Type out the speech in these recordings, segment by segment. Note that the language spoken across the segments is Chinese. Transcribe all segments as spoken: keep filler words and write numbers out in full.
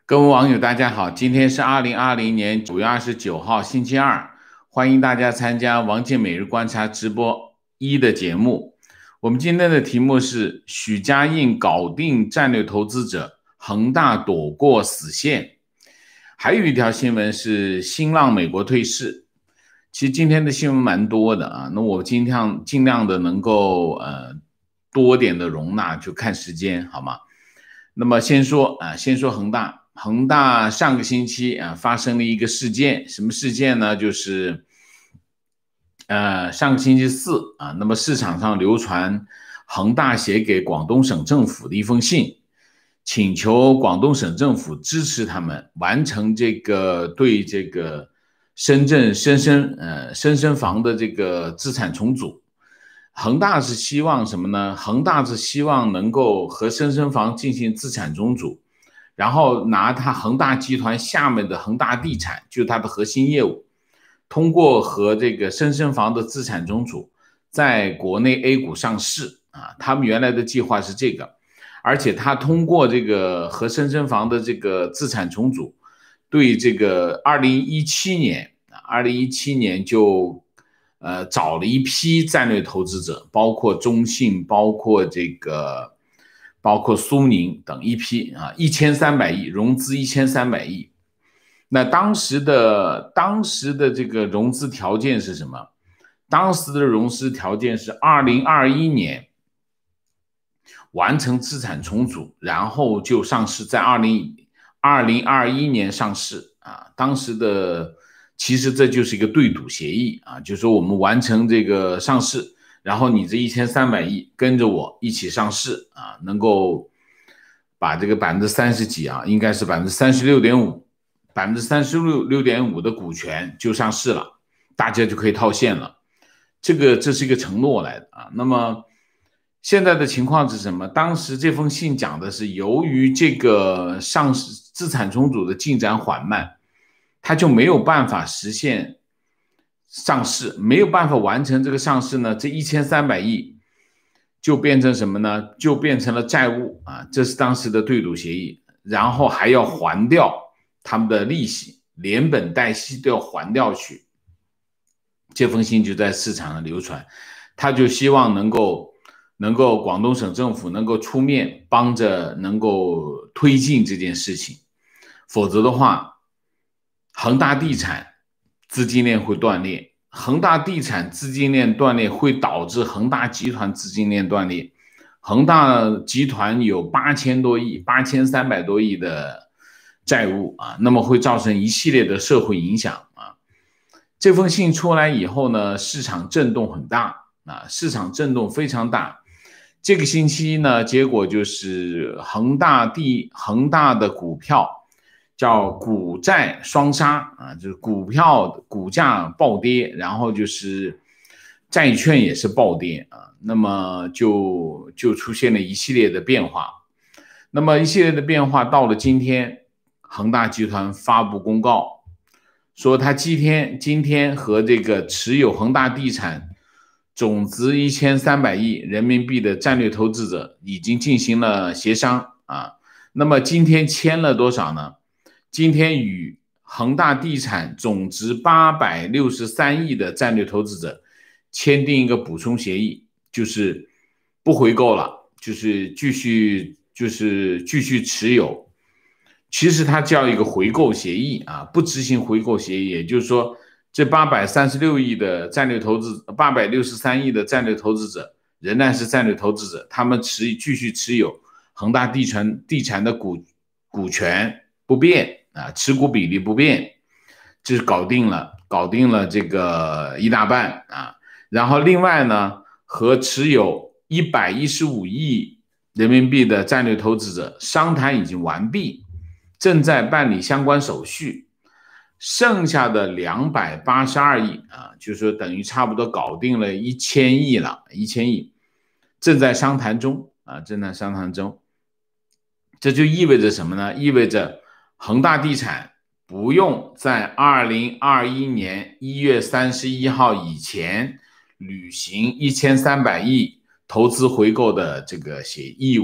各位网友，大家好，今天是二零二零年九月二十九号，星期二，欢迎大家参加王健每日观察直播一的节目。我们今天的题目是许家印搞定战略投资者，恒大躲过死线。还有一条新闻是新浪美国退市。其实今天的新闻蛮多的啊，那我尽量尽量的能够呃多点的容纳，就看时间好吗？那么先说啊，先说恒大。恒大上个星期啊发生了一个事件，什么事件呢？就是呃上个星期四啊，那么市场上流传恒大写给广东省政府的一封信，请求广东省政府支持他们完成这个对这个深圳深深呃深深房的这个资产重组。恒大是希望什么呢？恒大是希望能够和深深房进行资产重组。然后拿它恒大集团下面的恒大地产，就是它的核心业务，通过和这个深深房的资产重组，在国内 A 股上市啊。他们原来的计划是这个，而且他通过这个和深深房的这个资产重组，对这个二零一七年啊，二零一七年就呃找了一批战略投资者，包括中信，包括这个。包括苏宁等一批啊，一千三百亿融资，一千三百亿。那当时的当时的这个融资条件是什么？当时的融资条件是二零二一年完成资产重组，然后就上市，在二零二零二一年上市啊。当时的其实这就是一个对赌协议啊，就是说我们完成这个上市。然后你这一千三百亿跟着我一起上市啊，能够把这个百分之三十几啊，应该是百分之三十六点五，百分之三十六六点五的股权就上市了，大家就可以套现了。这个这是一个承诺来的啊。那么现在的情况是什么？当时这封信讲的是，由于这个上市资产重组的进展缓慢，它就没有办法实现。上市没有办法完成这个上市呢，这一千三百亿就变成什么呢？就变成了债务啊，这是当时的对赌协议，然后还要还掉他们的利息，连本带息都要还掉去。这封信就在市场上流传，他就希望能够能够广东省政府能够出面帮着能够推进这件事情，否则的话，恒大地产资金链会断裂，恒大地产资金链断裂会导致恒大集团资金链断裂。恒大集团有八千多亿、八千三百多亿的债务啊，那么会造成一系列的社会影响啊。这封信出来以后呢，市场震动很大啊，市场震动非常大。这个星期呢，结果就是恒大地恒大的股票。叫股债双杀啊，就是股票股价暴跌，然后就是债券也是暴跌啊，那么就就出现了一系列的变化。那么一系列的变化到了今天，恒大集团发布公告，说他今天今天和这个持有恒大地产总值一千三百亿人民币的战略投资者已经进行了协商啊。那么今天签了多少呢？今天与恒大地产总值八百六十三亿的战略投资者签订一个补充协议，就是不回购了，就是继续就是继续持有。其实它叫一个回购协议啊，不执行回购协议，也就是说，这八百三十六亿的战略投资，八百六十三亿的战略投资者仍然是战略投资者，他们持继续持有恒大地产地产的股股权不变。啊，持股比例不变，这是搞定了，搞定了这个一大半啊。然后另外呢，和持有一百一十五亿人民币的战略投资者商谈已经完毕，正在办理相关手续，剩下的两百八十二亿啊，就是说等于差不多搞定了一千亿了，一千亿正在商谈中啊，正在商谈中。这就意味着什么呢？意味着恒大地产不用在二零二一年一月三十一号以前履行一千三百亿投资回购的这个协义务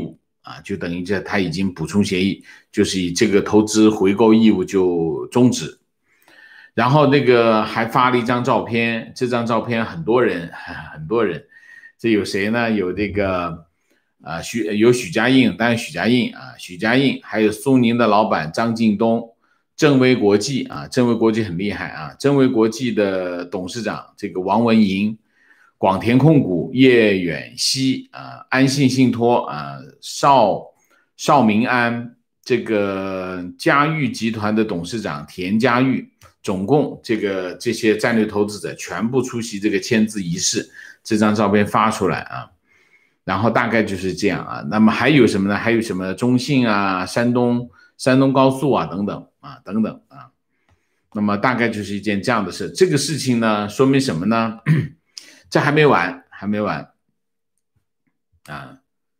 啊，就等于这他已经补充协议，就是以这个投资回购义务就终止。然后那个还发了一张照片，这张照片很多人很多人，这有谁呢？有这个啊许有许家印，当然许家印啊，许家印，还有苏宁的老板张近东，正威国际啊，正威国际很厉害啊，正威国际的董事长这个王文银，广田控股叶远熙啊，安信信托啊，邵邵明安，这个嘉裕集团的董事长田家裕。总共这个这些战略投资者全部出席这个签字仪式，这张照片发出来啊，然后大概就是这样啊。那么还有什么呢？还有什么中信啊、山东山东高速啊等等啊等等啊。那么大概就是一件这样的事。这个事情呢，说明什么呢？这还没完，还没完啊。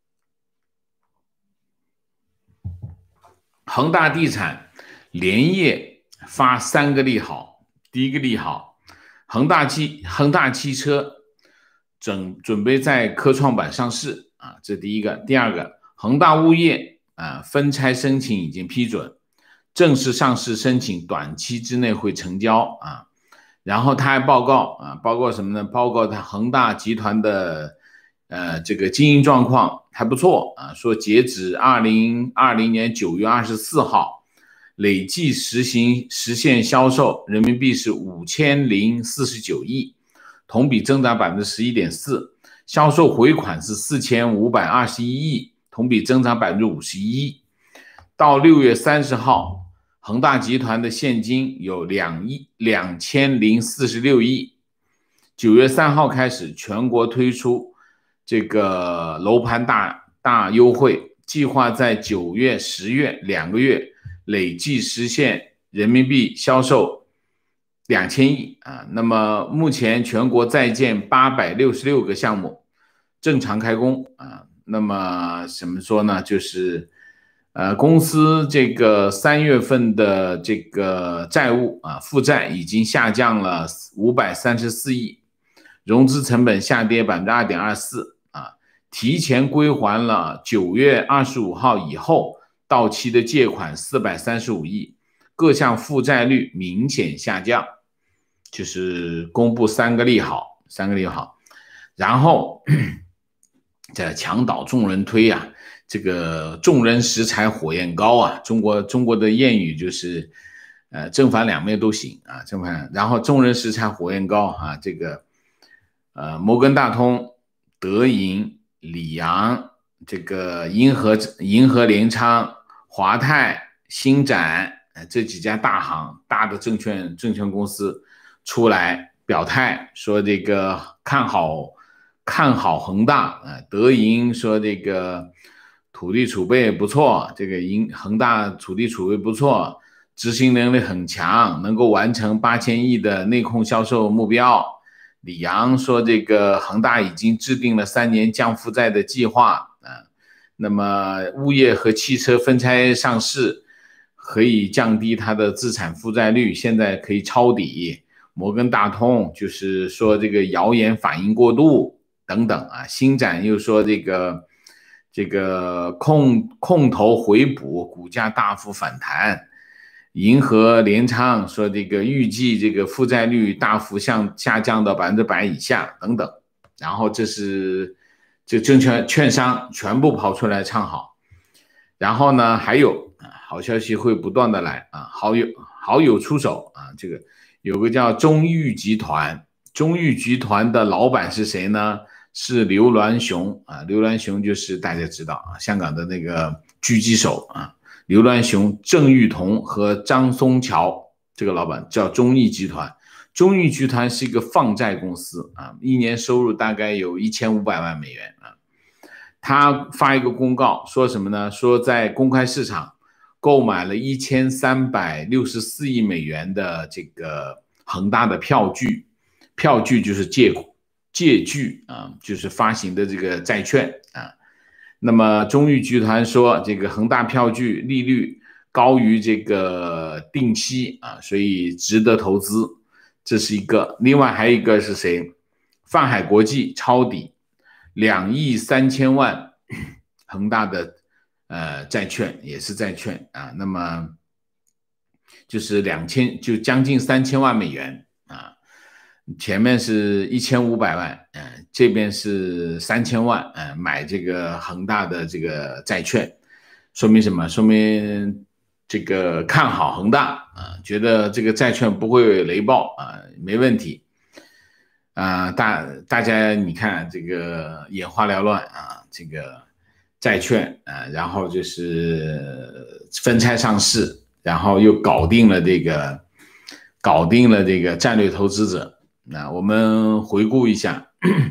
恒大地产连夜发三个利好，第一个利好，恒大汽恒大汽车准准备在科创板上市啊，这第一个。第二个，恒大物业啊分拆申请已经批准，正式上市申请短期之内会成交啊。然后他还报告啊，报告什么呢？报告他恒大集团的呃这个经营状况还不错啊，说截止二零二零年九月二十四号。累计实行实现销售人民币是五千零四十九亿，同比增长百分之十一点四，销售回款是四千五百二十一亿，同比增长百分之五十一。到六月三十号，恒大集团的现金有两亿两千零四十六亿。九月三号开始，全国推出这个楼盘大大优惠，计划在九月、十月两个月。累计实现人民币销售两千亿啊！那么目前全国在建八百六十六个项目正常开工啊。那么怎么说呢？就是呃，公司这个三月份的这个债务啊，负债已经下降了五百三十四亿，融资成本下跌百分之二点二四啊，提前归还了九月二十五号以后。到期的借款四百三十五亿，各项负债率明显下降，就是公布三个利好，三个利好，然后这墙倒众人推啊，这个众人拾柴火焰高啊，中国中国的谚语就是呃正反两面都行啊，正反，然后众人拾柴火焰高啊，这个呃摩根大通、德银、里昂。这个银河银河联昌、华泰、星展这几家大行大的证券证券公司出来表态，说这个看好看好恒大啊。德银说这个土地储备不错，这个银恒大土地储备不错，执行能力很强，能够完成八千亿的内控销售目标。李阳说这个恒大已经制定了三年降负债的计划。那么物业和汽车分拆上市可以降低它的资产负债率，现在可以抄底。摩根大通就是说这个谣言反应过度等等啊。星展又说这个这个空空头回补，股价大幅反弹。银河联昌说这个预计这个负债率大幅向下降到百分之百以下等等。然后这是这证券券商全部跑出来唱好，然后呢还有好消息会不断的来啊，好友好友出手啊，这个有个叫中裕集团，中裕集团的老板是谁呢？是刘銮雄啊，刘銮雄就是大家知道啊，香港的那个狙击手啊，刘銮雄、郑裕彤和张松桥这个老板叫中裕集团。中裕集团是一个放债公司啊，一年收入大概有一千五百万美元啊。他发一个公告说什么呢？说在公开市场购买了一千三百六十四亿美元的这个恒大的票据，票据就是借借据啊，就是发行的这个债券啊。那么中裕集团说，这个恒大票据利率高于这个定息啊，所以值得投资。这是一个，另外还有一个是谁？泛海国际抄底两亿三千万恒大的呃债券，也是债券啊，那么就是两千就将近三千万美元啊，前面是一千五百万，嗯、呃，这边是三千万，嗯、呃，买这个恒大的这个债券，说明什么？说明这个看好恒大啊，觉得这个债券不会雷暴啊，没问题啊，大大家你看这个眼花缭乱啊，这个债券啊，然后就是分拆上市，然后又搞定了这个搞定了这个战略投资者。那我们回顾一下，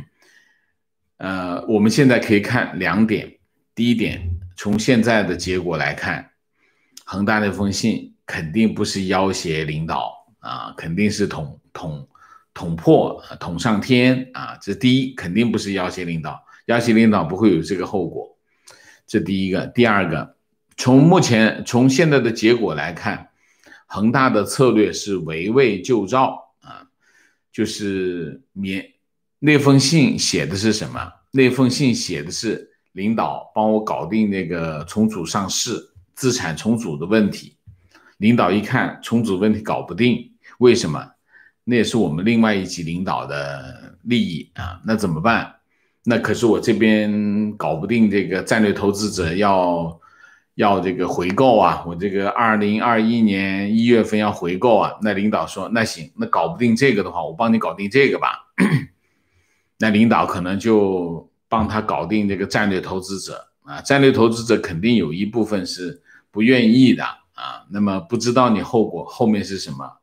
呃，我们现在可以看两点。第一点，从现在的结果来看，恒大那封信肯定不是要挟领导啊，肯定是捅捅捅破、捅上天啊。这第一，肯定不是要挟领导，要挟领导不会有这个后果。这第一个。第二个，从目前从现在的结果来看，恒大的策略是围魏救赵啊，就是免那封信写的是什么？那封信写的是领导帮我搞定那个重组上市、资产重组的问题。领导一看重组问题搞不定，为什么？那也是我们另外一级领导的利益啊，那怎么办？那可是我这边搞不定，这个战略投资者要要这个回购啊，我这个二零二一年一月份要回购啊。那领导说，那行，那搞不定这个的话，我帮你搞定这个吧。那领导可能就帮他搞定这个战略投资者啊，战略投资者肯定有一部分是不愿意的啊。那么不知道你后果后面是什么，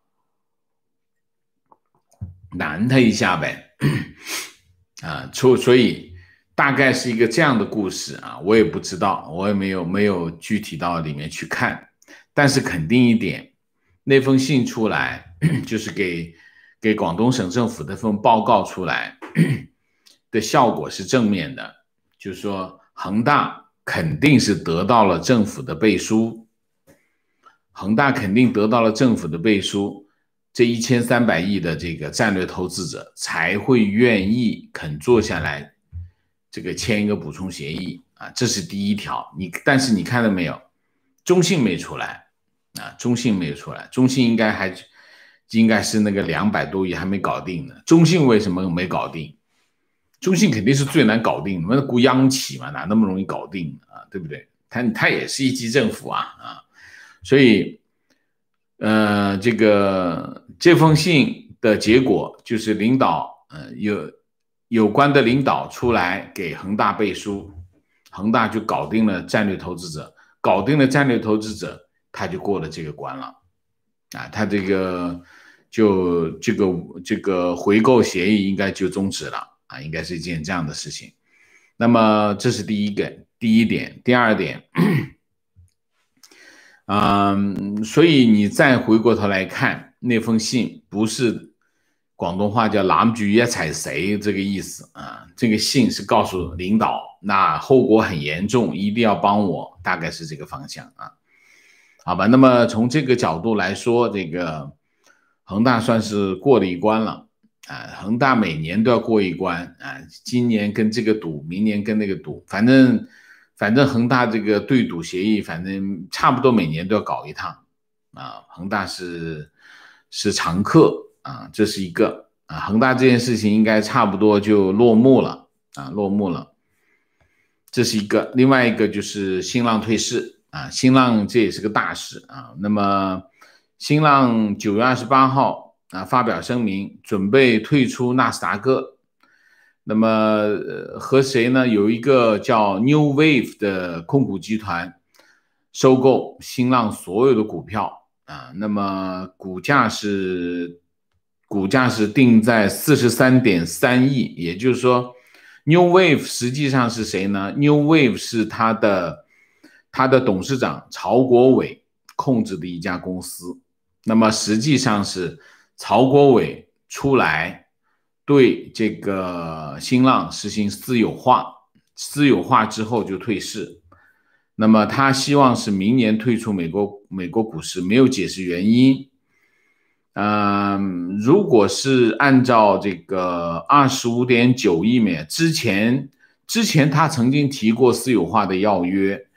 难他一下呗。啊，所以大概是一个这样的故事啊，我也不知道，我也没有没有具体到里面去看，但是肯定一点，那封信出来，就是给给广东省政府的份报告出来的效果是正面的，就是说恒大肯定是得到了政府的背书，恒大肯定得到了政府的背书。这一千三百亿的这个战略投资者才会愿意肯坐下来，这个签一个补充协议啊，这是第一条。你但是你看到没有，中信没出来啊，中信没有出来，中信应该还应该是那个两百多亿还没搞定呢。中信为什么没搞定？中信肯定是最难搞定的，那国央企嘛，哪那么容易搞定啊？对不对？它它也是一级政府啊啊，所以。呃，这个这封信的结果就是领导，呃，有有关的领导出来给恒大背书，恒大就搞定了战略投资者，搞定了战略投资者，他就过了这个关了，啊，他这个就这个这个回购协议应该就终止了啊，应该是一件这样的事情。那么这是第一个第一点，第二点。嗯，所以你再回过头来看那封信，不是广东话叫拦住一踩谁这个意思啊，这个信是告诉领导，那后果很严重，一定要帮我，大概是这个方向啊。好吧，那么从这个角度来说，这个恒大算是过了一关了啊，恒大每年都要过一关啊，今年跟这个赌，明年跟那个赌，反正。反正恒大这个对赌协议，反正差不多每年都要搞一趟啊。恒大是是常客啊，这是一个啊。恒大这件事情应该差不多就落幕了啊，落幕了。这是一个，另外一个就是新浪退市啊，新浪这也是个大事啊。那么新浪九月二十八号啊发表声明，准备退出纳斯达克。那么、呃、和谁呢？有一个叫 New Wave 的控股集团收购新浪所有的股票啊，那么股价是股价是定在 四十三点三亿，也就是说 New Wave 实际上是谁呢？ New Wave 是他的他的董事长曹国伟控制的一家公司，那么实际上是曹国伟出来对这个新浪实行私有化，私有化之后就退市。那么他希望是明年退出美国美国股市，没有解释原因。嗯，如果是按照这个 二十五点九亿美元，之前之前他曾经提过私有化的要约，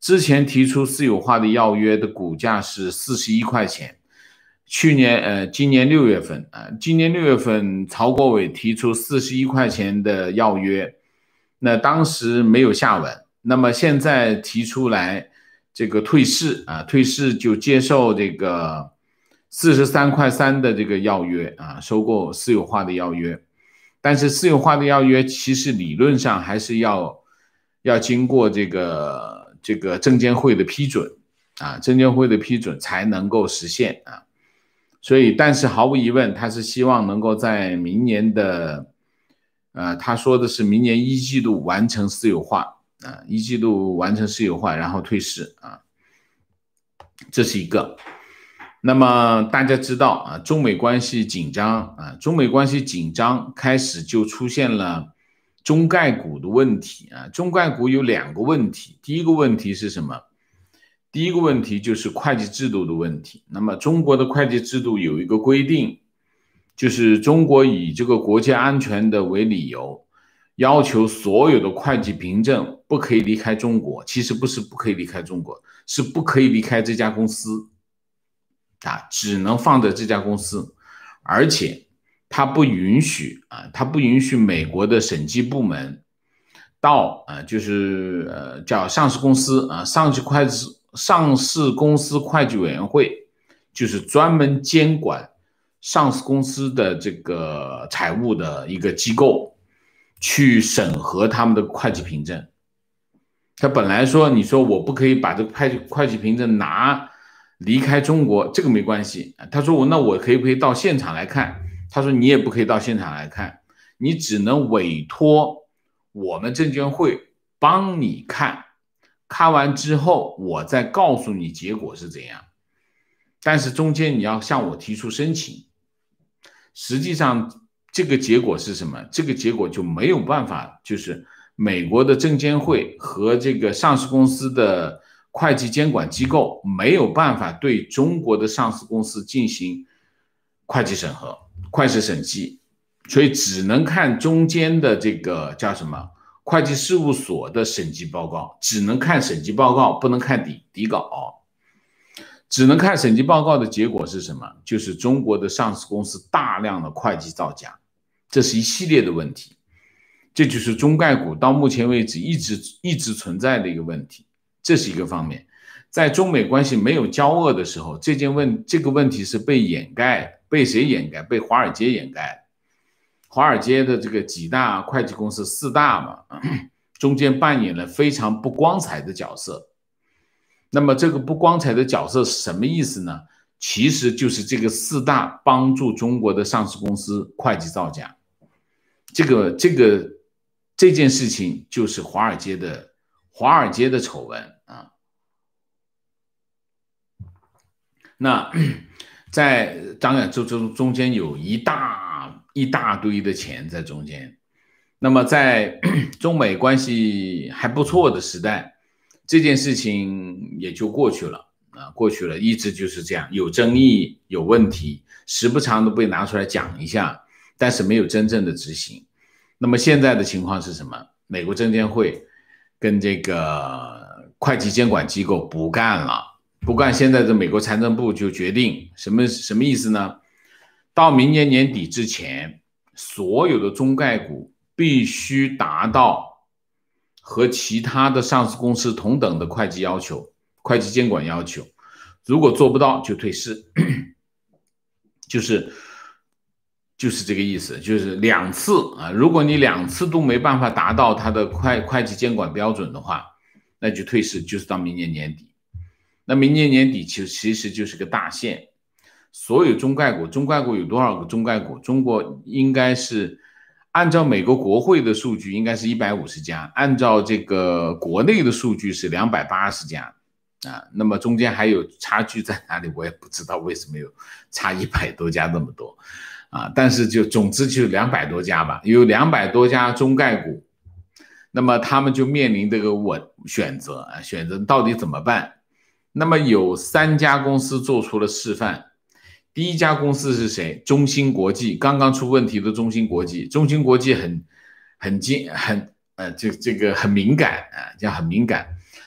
之前提出私有化的要约的股价是四十一块钱，去年呃今年六月份啊、呃，今年六月份曹国伟提出四十一块钱的要约，那当时没有下文，那么现在提出来这个退市啊，退市就接受这个四十三块三的这个要约啊，收购私有化的要约。但是私有化的要约其实理论上还是要要经过这个这个证监会的批准啊，证监会的批准才能够实现啊。所以，但是毫无疑问，他是希望能够在明年的，呃，他说的是明年一季度完成私有化啊，一季度完成私有化，然后退市啊，这是一个。那么大家知道啊，中美关系紧张啊，中美关系紧张开始就出现了中概股的问题啊。中概股有两个问题，第一个问题是什么？第一个问题就是会计制度的问题。那么中国的会计制度有一个规定，就是中国以这个国家安全的为理由，要求所有的会计凭证不可以离开中国。其实不是不可以离开中国，是不可以离开这家公司。啊，只能放在这家公司，而且它不允许啊，它不允许美国的审计部门到啊，就是呃叫上市公司啊，上市会计上市公司会计委员会，就是专门监管上市公司的这个财务的一个机构，去审核他们的会计凭证。他本来说，你说我不可以把这个会计会计凭证拿。离开中国这个没关系，他说我那我可以不可以到现场来看？他说你也不可以到现场来看，你只能委托我们证监会帮你看，看完之后我再告诉你结果是怎样。但是中间你要向我提出申请，实际上这个结果是什么？这个结果就没有办法，就是美国的证监会和这个上市公司的会计监管机构没有办法对中国的上市公司进行会计审核、会计审计，所以只能看中间的这个叫什么会计事务所的审计报告，只能看审计报告，不能看底底稿。只能看审计报告的结果是什么？就是中国的上市公司大量的会计造假，这是一系列的问题。这就是中概股到目前为止一直一直存在的一个问题。这是一个方面，在中美关系没有交恶的时候，这件问这个问题是被掩盖，被谁掩盖？被华尔街掩盖。华尔街的这个几大会计公司，四大嘛，中间扮演了非常不光彩的角色。那么这个不光彩的角色是什么意思呢？其实就是这个四大帮助中国的上市公司会计造假。这个这个这件事情就是华尔街的。华尔街的丑闻啊，那在当然这中中间有一大一大堆的钱在中间。那么在中美关系还不错的时代，这件事情也就过去了啊，过去了，一直就是这样，有争议、有问题，时不常的被拿出来讲一下，但是没有真正的执行。那么现在的情况是什么？美国证监会跟这个会计监管机构不干了，不干，现在的美国财政部就决定什么什么意思呢？到明年年底之前，所有的中概股必须达到和其他的上市公司同等的会计要求、会计监管要求，如果做不到就退市，就是就是这个意思，就是两次啊，如果你两次都没办法达到它的会会计监管标准的话，那就退市，就是到明年年底。那明年年底其实其实就是个大限，所有中概股，中概股有多少个中概股？中国应该是按照美国国会的数据，应该是一百五十家，按照这个国内的数据是两百八十家啊。那么中间还有差距在哪里？我也不知道为什么有差一百多家那么多。啊，但是就总之就两百多家吧，有两百多家中概股，那么他们就面临这个我选择啊，选择到底怎么办？那么有三家公司做出了示范，第一家公司是谁？中芯国际，刚刚出问题的中芯国际，中芯国际很很精很呃这这个很敏感啊，叫很敏感，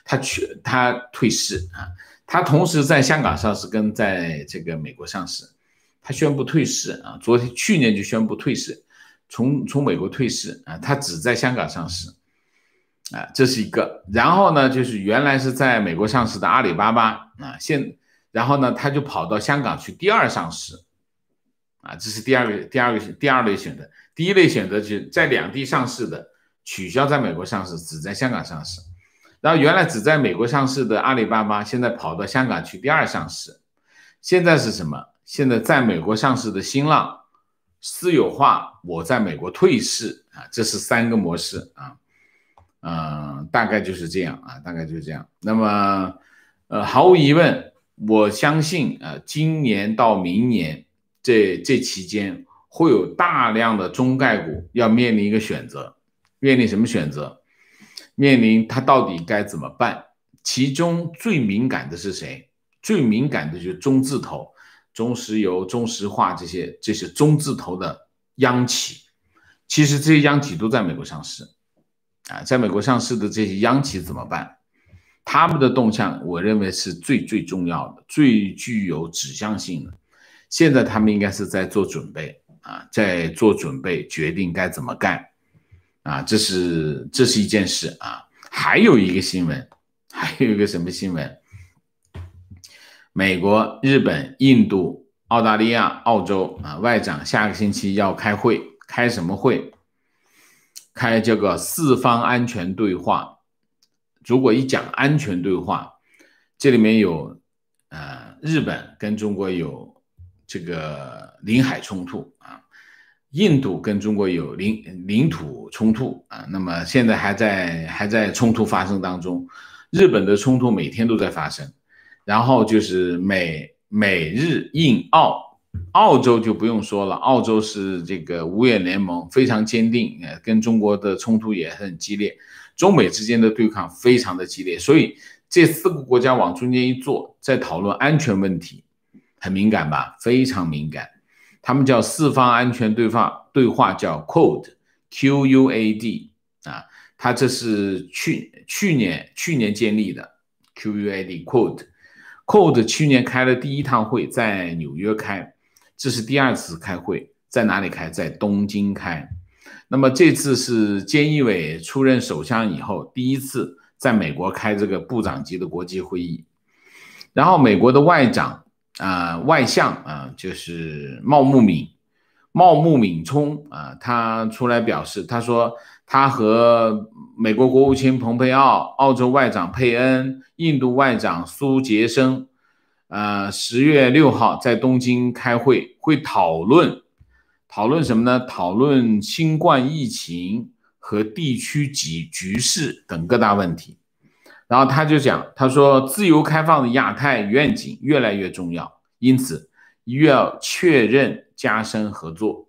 他去他退市啊，他同时在香港上市跟在这个美国上市，他宣布退市啊，昨天去年就宣布退市，从从美国退市啊，他只在香港上市啊，这是一个。然后呢，就是原来是在美国上市的阿里巴巴啊，现然后呢，他就跑到香港去第二上市啊，这是第二个第二个第二类选择。第一类选择就是在两地上市的取消在美国上市，只在香港上市。然后原来只在美国上市的阿里巴巴，现在跑到香港去第二上市。现在是什么？现在在美国上市的新浪私有化，我在美国退市啊，这是三个模式啊，嗯、呃，大概就是这样啊，大概就是这样。那么，呃，毫无疑问，我相信啊、呃，今年到明年这这期间。会有大量的中概股要面临一个选择，面临什么选择？面临它到底该怎么办？其中最敏感的是谁？最敏感的就是中字头，中石油、中石化这些这些中字头的央企。其实这些央企都在美国上市啊，在美国上市的这些央企怎么办？他们的动向，我认为是最最重要的，最具有指向性的。现在他们应该是在做准备。啊，在做准备，决定该怎么干，啊，这是这是一件事啊。还有一个新闻，还有一个什么新闻？美国、日本、印度、澳大利亚、澳洲啊，外长下个星期要开会，开什么会？开这个四方安全对话。如果一讲安全对话，这里面有呃，日本跟中国有。这个领海冲突啊，印度跟中国有领领土冲突啊，那么现在还在还在冲突发生当中，日本的冲突每天都在发生，然后就是美美日印澳，澳洲就不用说了，澳洲是这个五眼联盟非常坚定，跟中国的冲突也很激烈，中美之间的对抗非常的激烈，所以这四个国家往中间一坐，在讨论安全问题。很敏感吧，非常敏感。他们叫四方安全对话，对话叫 Quad Q U A D 啊，它这是去去年去年建立的 Q U A D Quad Quad 去年开了第一趟会，在纽约开，这是第二次开会，在哪里开？在东京开。那么这次是菅义伟出任首相以后第一次在美国开这个部长级的国际会议，然后美国的外长。啊、呃，外相啊、呃，就是茂木敏，茂木敏充啊、呃，他出来表示，他说他和美国国务卿蓬佩奥、澳洲外长佩恩、印度外长苏杰生，呃，十月六号在东京开会，会讨论讨论什么呢？讨论新冠疫情和地区局局势等各大问题。然后他就讲，他说自由开放的亚太愿景越来越重要，因此越要确认加深合作。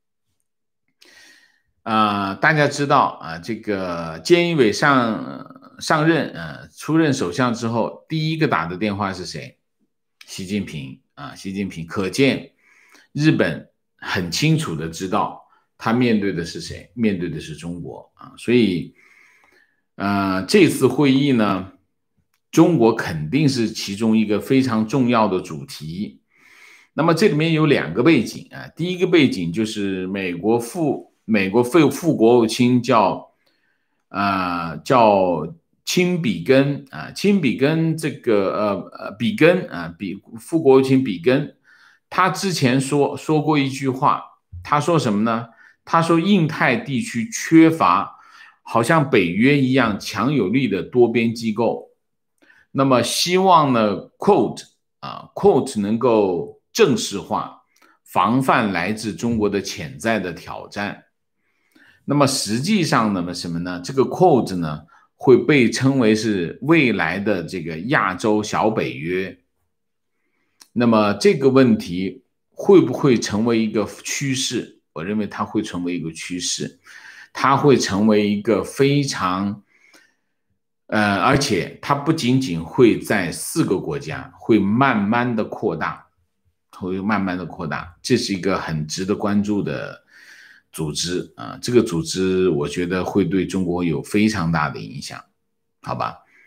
啊、呃，大家知道啊、呃，这个菅义伟上上任，呃，出任首相之后，第一个打的电话是谁？习近平啊，习近平。可见日本很清楚的知道他面对的是谁，面对的是中国啊，所以。呃，这次会议呢，中国肯定是其中一个非常重要的主题。那么这里面有两个背景啊，第一个背景就是美国副美国副副国务卿叫啊、呃、叫亲比根啊，亲比根这个呃呃比根啊比副国务卿比根，他之前说说过一句话，他说什么呢？他说印太地区缺乏。好像北约一样强有力的多边机构，那么希望呢 ，quote 啊 ，quote 能够正式化，防范来自中国的潜在的挑战。那么实际上呢，什么呢？这个 quote 呢，会被称为是未来的这个亚洲小北约。那么这个问题会不会成为一个趋势？我认为它会成为一个趋势。它会成为一个非常，呃，而且它不仅仅会在四个国家，会慢慢的扩大，会慢慢的扩大，这是一个很值得关注的组织啊。这个组织我觉得会对中国有非常大的影响，好吧？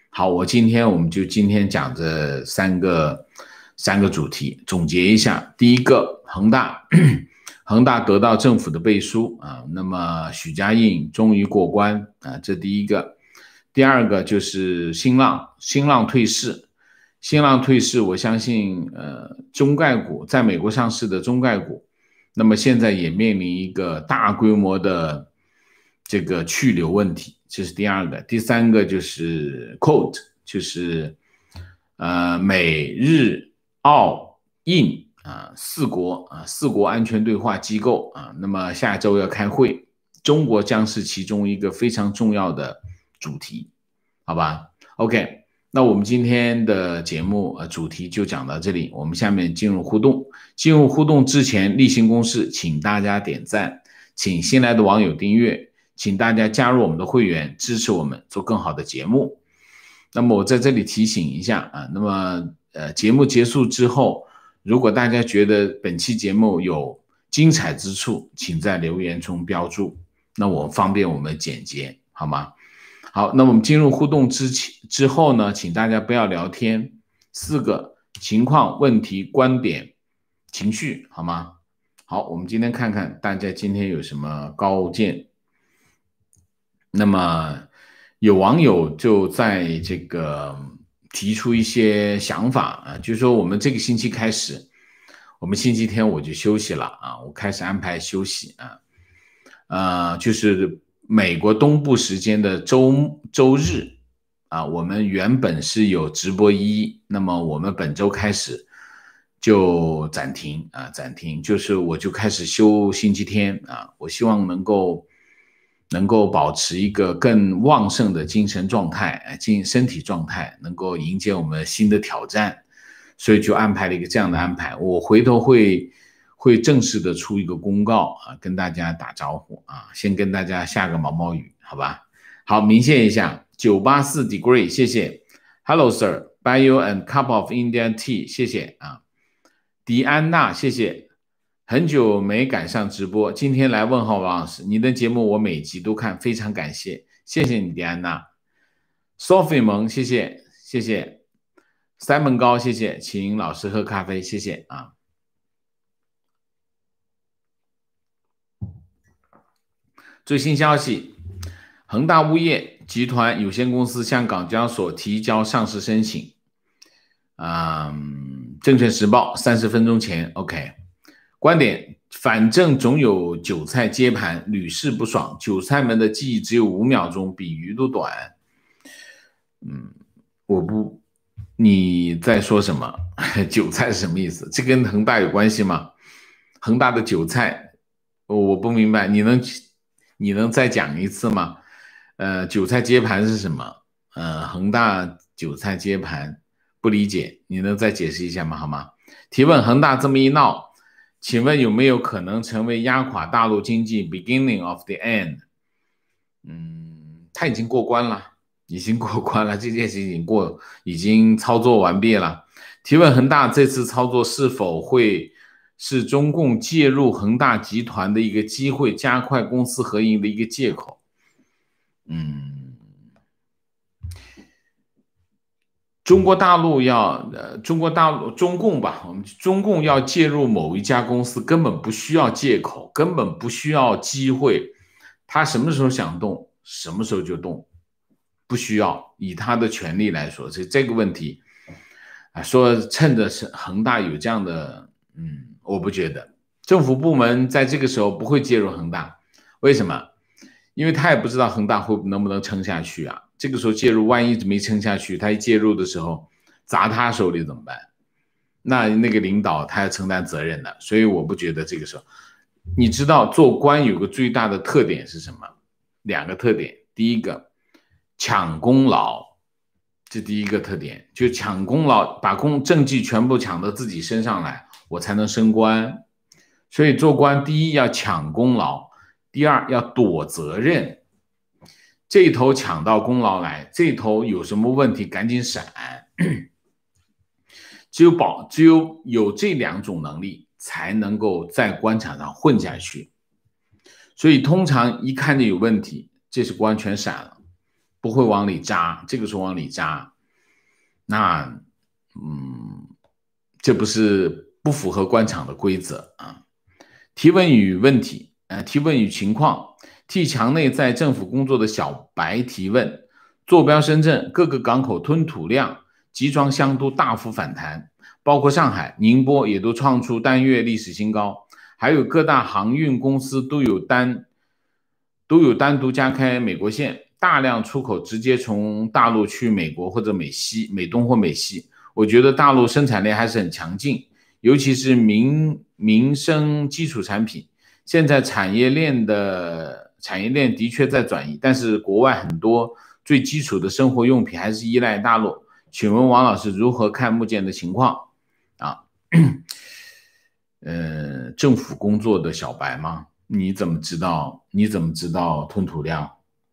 好，我今天我们就今天讲这三个三个主题，总结一下。第一个，恒大，恒大得到政府的背书啊，那么许家印终于过关啊，这第一个。第二个就是新浪，新浪退市，新浪退市，我相信呃中概股在美国上市的中概股，那么现在也面临一个大规模的这个去留问题。这是第二个，第三个就是 Quote， 就是呃美日澳印啊四国啊四国安全对话机构啊，那么下周要开会，中国将是其中一个非常重要的主题，好吧 ？OK， 那我们今天的节目呃主题就讲到这里，我们下面进入互动。进入互动之前，例行公事，请大家点赞，请新来的网友订阅。请大家加入我们的会员，支持我们做更好的节目。那么我在这里提醒一下啊，那么呃节目结束之后，如果大家觉得本期节目有精彩之处，请在留言中标注，那我方便我们简洁，好吗？好，那我们进入互动之之后呢，请大家不要聊天，四个情况、问题、观点、情绪，好吗？好，我们今天看看大家今天有什么高见。那么有网友就在这个提出一些想法啊，就是说我们这个星期开始，我们星期天我就休息了啊，我开始安排休息啊，呃，就是美国东部时间的周周日啊，我们原本是有直播一，那么我们本周开始就暂停啊，暂停，就是我就开始休星期天啊，我希望能够。能够保持一个更旺盛的精神状态，精身体状态，能够迎接我们新的挑战，所以就安排了一个这样的安排。我回头会会正式的出一个公告啊，跟大家打招呼啊，先跟大家下个毛毛雨，好吧？好，明谢一下九八四 degree， 谢谢。Hello sir, buy you a cup of Indian tea， 谢谢啊。迪安娜，谢谢。很久没赶上直播，今天来问候王老师，你的节目我每集都看，非常感谢，谢谢你，迪安娜。Sophie 萌，谢谢，谢谢。Simon 高，谢谢，请老师喝咖啡，谢谢啊。最新消息，恒大物业集团有限公司向港交所提交上市申请。嗯，证券时报三十分钟前 ，OK。观点，反正总有韭菜接盘，屡试不爽。韭菜们的记忆只有五秒钟，比鱼都短。嗯，我不，你在说什么？韭菜是什么意思？这跟恒大有关系吗？恒大的韭菜，我不明白，你能你能再讲一次吗？呃，韭菜接盘是什么？呃，恒大韭菜接盘不理解，你能再解释一下吗？好吗？提问：恒大这么一闹。请问有没有可能成为压垮大陆经济 beginning of the end？ 嗯，他已经过关了，已经过关了，这件事已经过，已经操作完毕了。提问：恒大这次操作是否会是中共介入恒大集团的一个机会，加快公私合营的一个借口？嗯。中国大陆要呃，中国大陆中共吧，我们中共要介入某一家公司，根本不需要借口，根本不需要机会，他什么时候想动，什么时候就动，不需要。以他的权利来说，这这个问题啊，说趁着是恒大有这样的，嗯，我不觉得政府部门在这个时候不会介入恒大，为什么？因为他也不知道恒大会能不能撑下去啊。这个时候介入，万一没撑下去，他一介入的时候砸他手里怎么办？那那个领导他要承担责任的，所以我不觉得这个时候。你知道做官有个最大的特点是什么？两个特点，第一个抢功劳，这第一个特点，就抢功劳，把功政绩全部抢到自己身上来，我才能升官。所以做官，第一要抢功劳，第二要躲责任。这头抢到功劳来，这头有什么问题赶紧闪。只有保，只有有这两种能力，才能够在官场上混下去。所以通常一看见有问题，这是官全闪了， 不会往里扎，这个是往里扎，那嗯，这不是不符合官场的规则啊。提问与问题，呃，提问与情况，替墙内在政府工作的小白提问。坐标深圳各个港口吞吐量、集装箱都大幅反弹，包括上海、宁波也都创出单月历史新高，还有各大航运公司都有单都有单独加开美国线，大量出口直接从大陆去美国或者美西、美东或美西。我觉得大陆生产链还是很强劲，尤其是民民生基础产品。现在产业链的产业链的确在转移，但是国外很多最基础的生活用品还是依赖大陆。请问王老师如何看目前的情况？啊，呃，政府工作的小白吗？你怎么知道？你怎么知道吞吐量？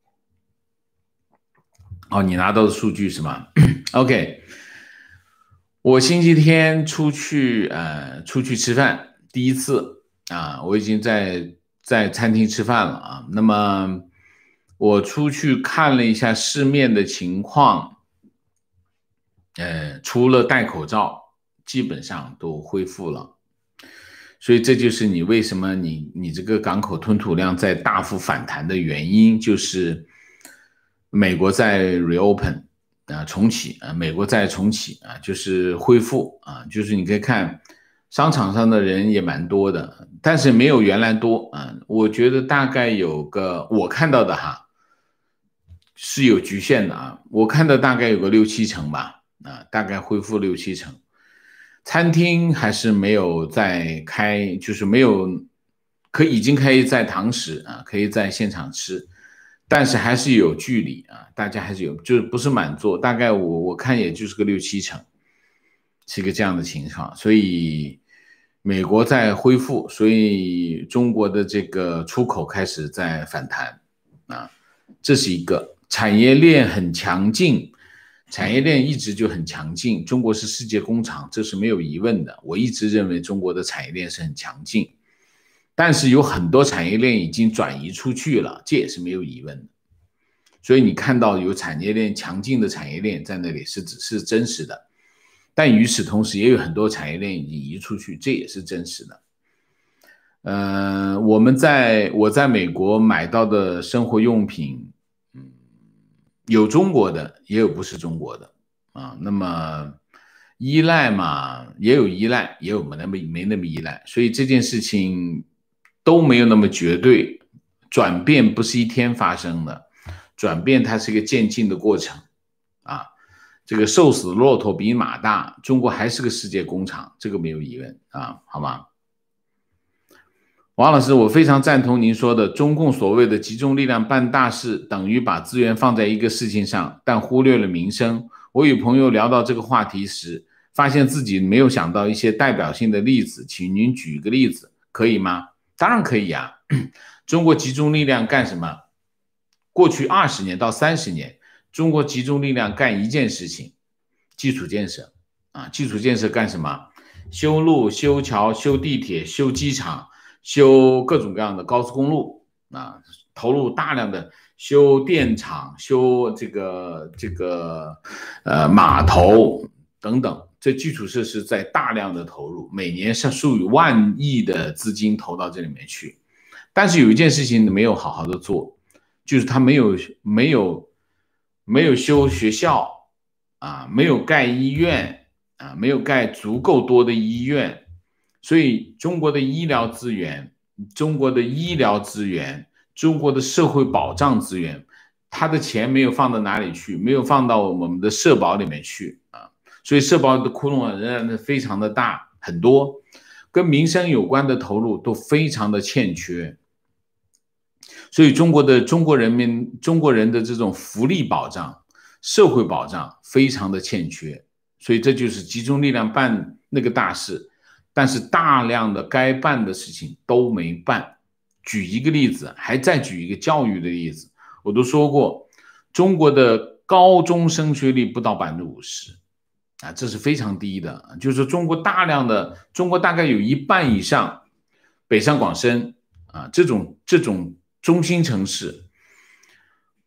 哦，你拿到的数据是吗？OK， 我星期天出去呃出去吃饭，第一次啊，我已经在在餐厅吃饭了啊。那么我出去看了一下市面的情况，呃，除了戴口罩，基本上都恢复了。所以这就是你为什么你你这个港口吞吐量在大幅反弹的原因，就是美国在 reopen 啊重启啊，美国在重启啊，就是恢复啊，就是你可以看商场上的人也蛮多的，但是没有原来多啊。我觉得大概有个我看到的哈是有局限的啊，我看到大概有个六七成吧啊，大概恢复六七成。餐厅还是没有在开，就是没有可已经可以在堂食啊，可以在现场吃，但是还是有距离啊，大家还是有，就是不是满座，大概我我看也就是个六七成，是一个这样的情况。所以美国在恢复，所以中国的这个出口开始在反弹啊，这是一个产业链很强劲。产业链一直就很强劲，中国是世界工厂，这是没有疑问的。我一直认为中国的产业链是很强劲，但是有很多产业链已经转移出去了，这也是没有疑问的。所以你看到有产业链强劲的产业链在那里是只是真实的，但与此同时也有很多产业链已经移出去，这也是真实的。呃，我们在我在美国买到的生活用品。有中国的，也有不是中国的啊。那么依赖嘛，也有依赖，也有没那么没那么依赖，所以这件事情都没有那么绝对。转变不是一天发生的，转变它是一个渐进的过程啊。这个瘦死骆驼比马大，中国还是个世界工厂，这个没有疑问啊，好吗？王老师，我非常赞同您说的，中共所谓的集中力量办大事，等于把资源放在一个事情上，但忽略了民生。我与朋友聊到这个话题时，发现自己没有想到一些代表性的例子，请您举个例子，可以吗？当然可以啊。中国集中力量干什么？过去二十年到三十年，中国集中力量干一件事情，基础建设啊，基础建设干什么？修路、修桥、修地铁、修机场。修各种各样的高速公路啊，投入大量的修电厂、修这个这个呃码头等等，这基础设施在大量的投入，每年是数以万亿的资金投到这里面去。但是有一件事情没有好好的做，就是他没有没有没有修学校啊，没有盖医院啊，没有盖足够多的医院。所以中国的医疗资源、中国的医疗资源、中国的社会保障资源，它的钱没有放到哪里去？没有放到我们的社保里面去啊。所以社保的窟窿仍然是非常的大，很多跟民生有关的投入都非常的欠缺。所以中国的中国人民、中国人的这种福利保障、社会保障非常的欠缺。所以这就是集中力量办那个大事。但是大量的该办的事情都没办。举一个例子，还再举一个教育的例子，我都说过，中国的高中升学率不到百分之五十啊，这是非常低的。就是中国大量的，中国大概有一半以上，北上广深啊这种这种中心城市，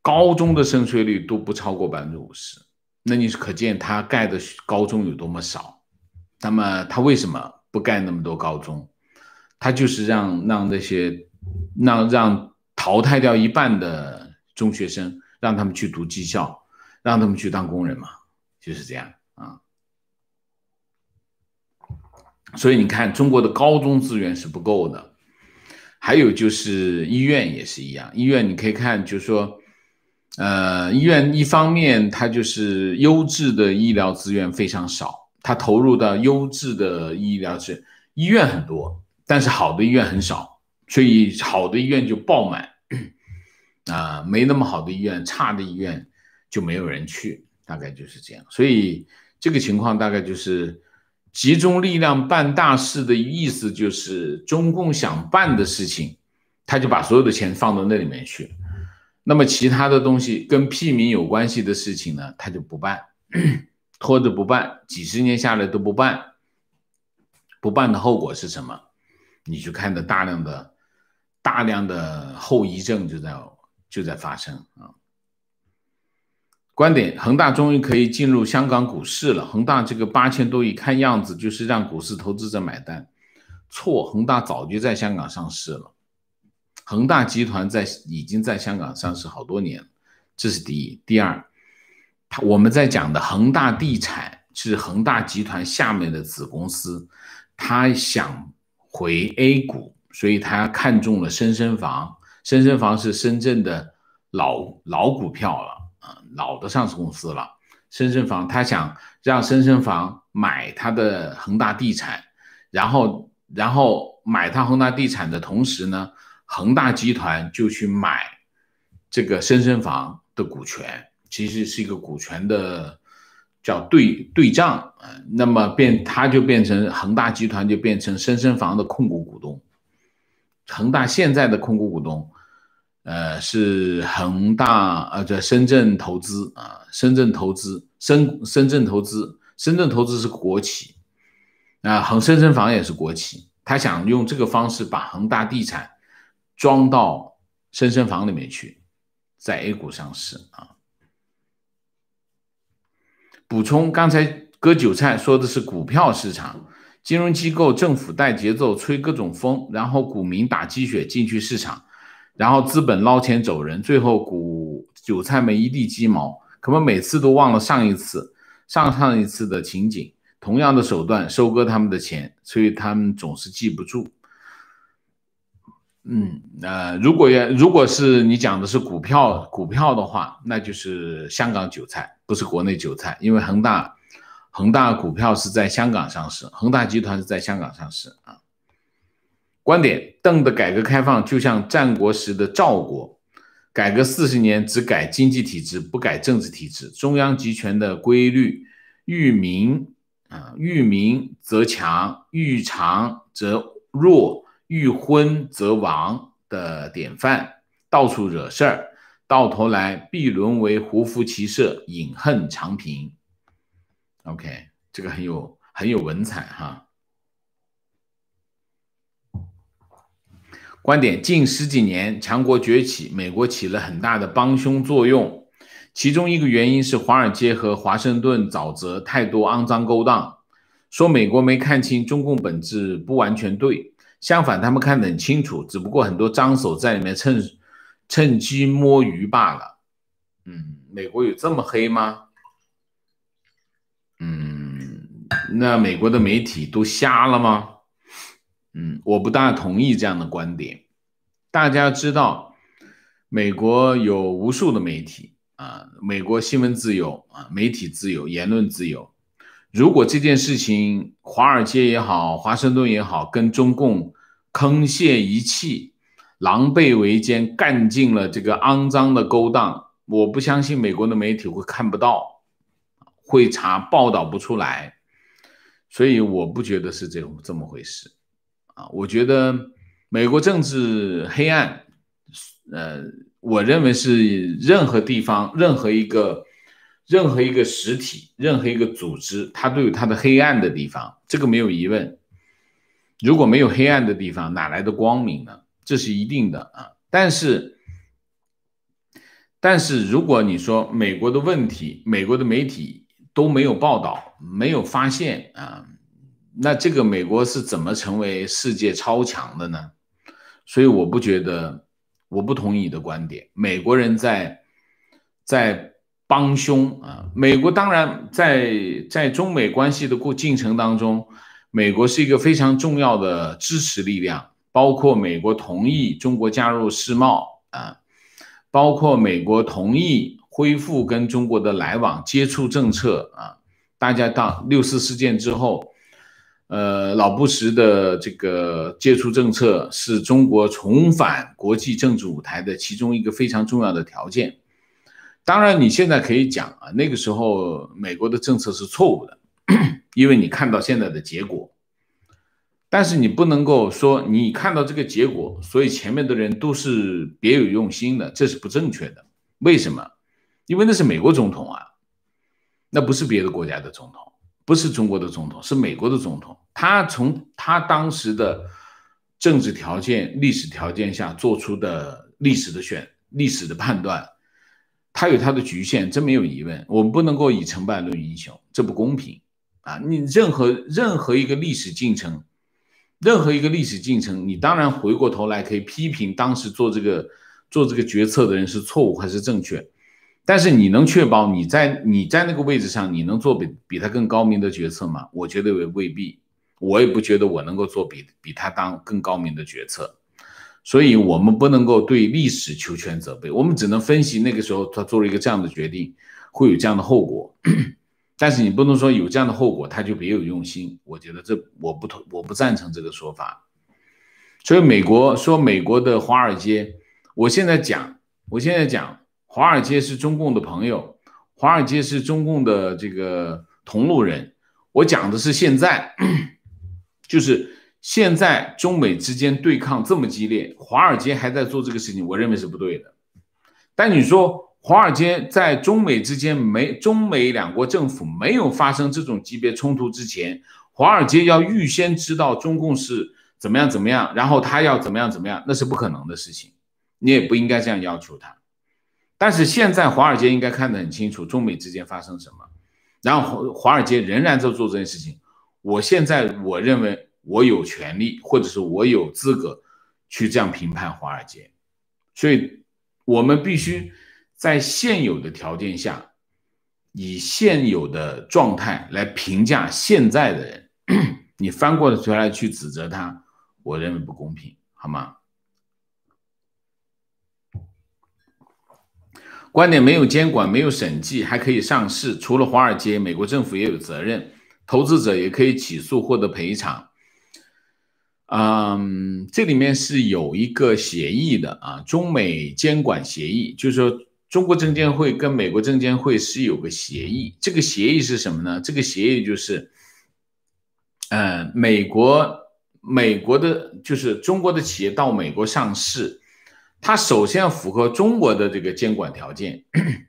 高中的升学率都不超过百分之五十，那你是可见他盖的高中有多么少。那么他为什么不盖那么多高中？他就是让让那些让让淘汰掉一半的中学生，让他们去读技校，让他们去当工人嘛，就是这样啊。所以你看，中国的高中资源是不够的。还有就是医院也是一样，医院你可以看，就是说，呃，医院一方面它就是优质的医疗资源非常少，它投入到优质的医疗资源，医院很多，但是好的医院很少，所以好的医院就爆满，啊、呃，没那么好的医院，差的医院就没有人去，大概就是这样。所以这个情况大概就是集中力量办大事的意思，就是中共想办的事情，他就把所有的钱放到那里面去。那么其他的东西跟屁民有关系的事情呢，他就不办，拖着不办，几十年下来都不办。不办的后果是什么？你去看的大量的大量的后遗症就在就在发生啊。观点：恒大终于可以进入香港股市了。恒大这个八千多亿，看样子就是让股市投资者买单。错，恒大早就在香港上市了。恒大集团在已经在香港上市好多年了，这是第一。第二，我们在讲的恒大地产是恒大集团下面的子公司，他想回 A 股，所以他看中了深深房。深深房是深圳的老老股票了。老的上市公司了，深深房他想让深深房买他的恒大地产，然后然后买他恒大地产的同时呢，恒大集团就去买这个深深房的股权，其实是一个股权的叫对对账，那么变他就变成恒大集团就变成深深房的控股股东，恒大现在的控股股东。呃，是恒大呃，这深圳投资啊，深圳投资，深深圳投资，深圳投资是国企，啊，恒深圳房也是国企，他想用这个方式把恒大地产装到深圳房里面去，在 A 股上市啊。补充，刚才割韭菜说的是股票市场，金融机构、政府带节奏吹各种风，然后股民打鸡血进去市场。然后资本捞钱走人，最后股韭菜们一地鸡毛，可能每次都忘了上一次、上上一次的情景，同样的手段收割他们的钱，所以他们总是记不住。嗯，呃，如果如果是你讲的是股票股票的话，那就是香港韭菜，不是国内韭菜，因为恒大恒大股票是在香港上市，恒大集团是在香港上市啊。观点：邓的改革开放就像战国时的赵国，改革四十年只改经济体制，不改政治体制，中央集权的规律，欲民啊，欲民则强，欲长则弱，欲昏则亡的典范，到处惹事儿，到头来必沦为胡服骑射，饮恨长平。OK， 这个很有很有文采哈。观点：近十几年强国崛起，美国起了很大的帮凶作用，其中一个原因是华尔街和华盛顿沼泽太多肮脏勾当。说美国没看清中共本质不完全对，相反他们看得很清楚，只不过很多脏手在里面趁趁机摸鱼罢了。嗯，美国有这么黑吗？嗯，那美国的媒体都瞎了吗？嗯，我不大同意这样的观点。大家知道，美国有无数的媒体啊，美国新闻自由啊，媒体自由，言论自由。如果这件事情，华尔街也好，华盛顿也好，跟中共沆瀣一气，狼狈为奸，干尽了这个肮脏的勾当，我不相信美国的媒体会看不到，会查报道不出来，所以我不觉得是这这么回事。啊，我觉得美国政治黑暗，呃，我认为是任何地方、任何一个、任何一个实体、任何一个组织，它都有它的黑暗的地方，这个没有疑问。如果没有黑暗的地方，哪来的光明呢？这是一定的啊。但是， 但是如果你说美国的问题，美国的媒体都没有报道，没有发现啊，那这个美国是怎么成为世界超强的呢？所以我不觉得，我不同意你的观点。美国人在在帮凶啊，美国当然在在中美关系的过进程当中，美国是一个非常重要的支持力量，包括美国同意中国加入世贸啊。包括美国同意恢复跟中国的来往接触政策啊，大家到六四事件之后，呃，老布什的这个接触政策是中国重返国际政治舞台的其中一个非常重要的条件。当然，你现在可以讲啊，那个时候美国的政策是错误的，因为你看到现在的结果。但是你不能够说你看到这个结果，所以前面的人都是别有用心的，这是不正确的。为什么？因为那是美国总统啊，那不是别的国家的总统，不是中国的总统，是美国的总统。他从他当时的政治条件、历史条件下做出的历史的选、历史的判断，他有他的局限，这没有疑问。我们不能够以成败论英雄，这不公平啊！你任何任何一个历史进程。任何一个历史进程，你当然回过头来可以批评当时做这个做这个决策的人是错误还是正确，但是你能确保你在你在那个位置上，你能做比比他更高明的决策吗？我觉得未必，我也不觉得我能够做比比他当更高明的决策，所以我们不能够对历史求全责备，我们只能分析那个时候他做了一个这样的决定，会有这样的后果。但是你不能说有这样的后果，他就别有用心。我觉得这我不同，我不赞成这个说法。所以美国说美国的华尔街，我现在讲，我现在讲，华尔街是中共的朋友，华尔街是中共的这个同路人。我讲的是现在，就是现在中美之间对抗这么激烈，华尔街还在做这个事情，我认为是不对的。但你说，华尔街在中美之间没中美两国政府没有发生这种级别冲突之前，华尔街要预先知道中共是怎么样怎么样，然后他要怎么样怎么样，那是不可能的事情，你也不应该这样要求他。但是现在华尔街应该看得很清楚中美之间发生什么，然后华尔街仍然在做这件事情。我现在我认为我有权利，或者是我有资格去这样评判华尔街，所以我们必须在现有的条件下，以现有的状态来评价现在的人，你翻过头来去指责他，我认为不公平，好吗？观点没有监管，没有审计，还可以上市，除了华尔街，美国政府也有责任，投资者也可以起诉获得赔偿。嗯，这里面是有一个协议的啊，中美监管协议，就是说中国证监会跟美国证监会是有个协议，这个协议是什么呢？这个协议就是，呃，美国美国的，就是中国的企业到美国上市，它首先要符合中国的这个监管条件。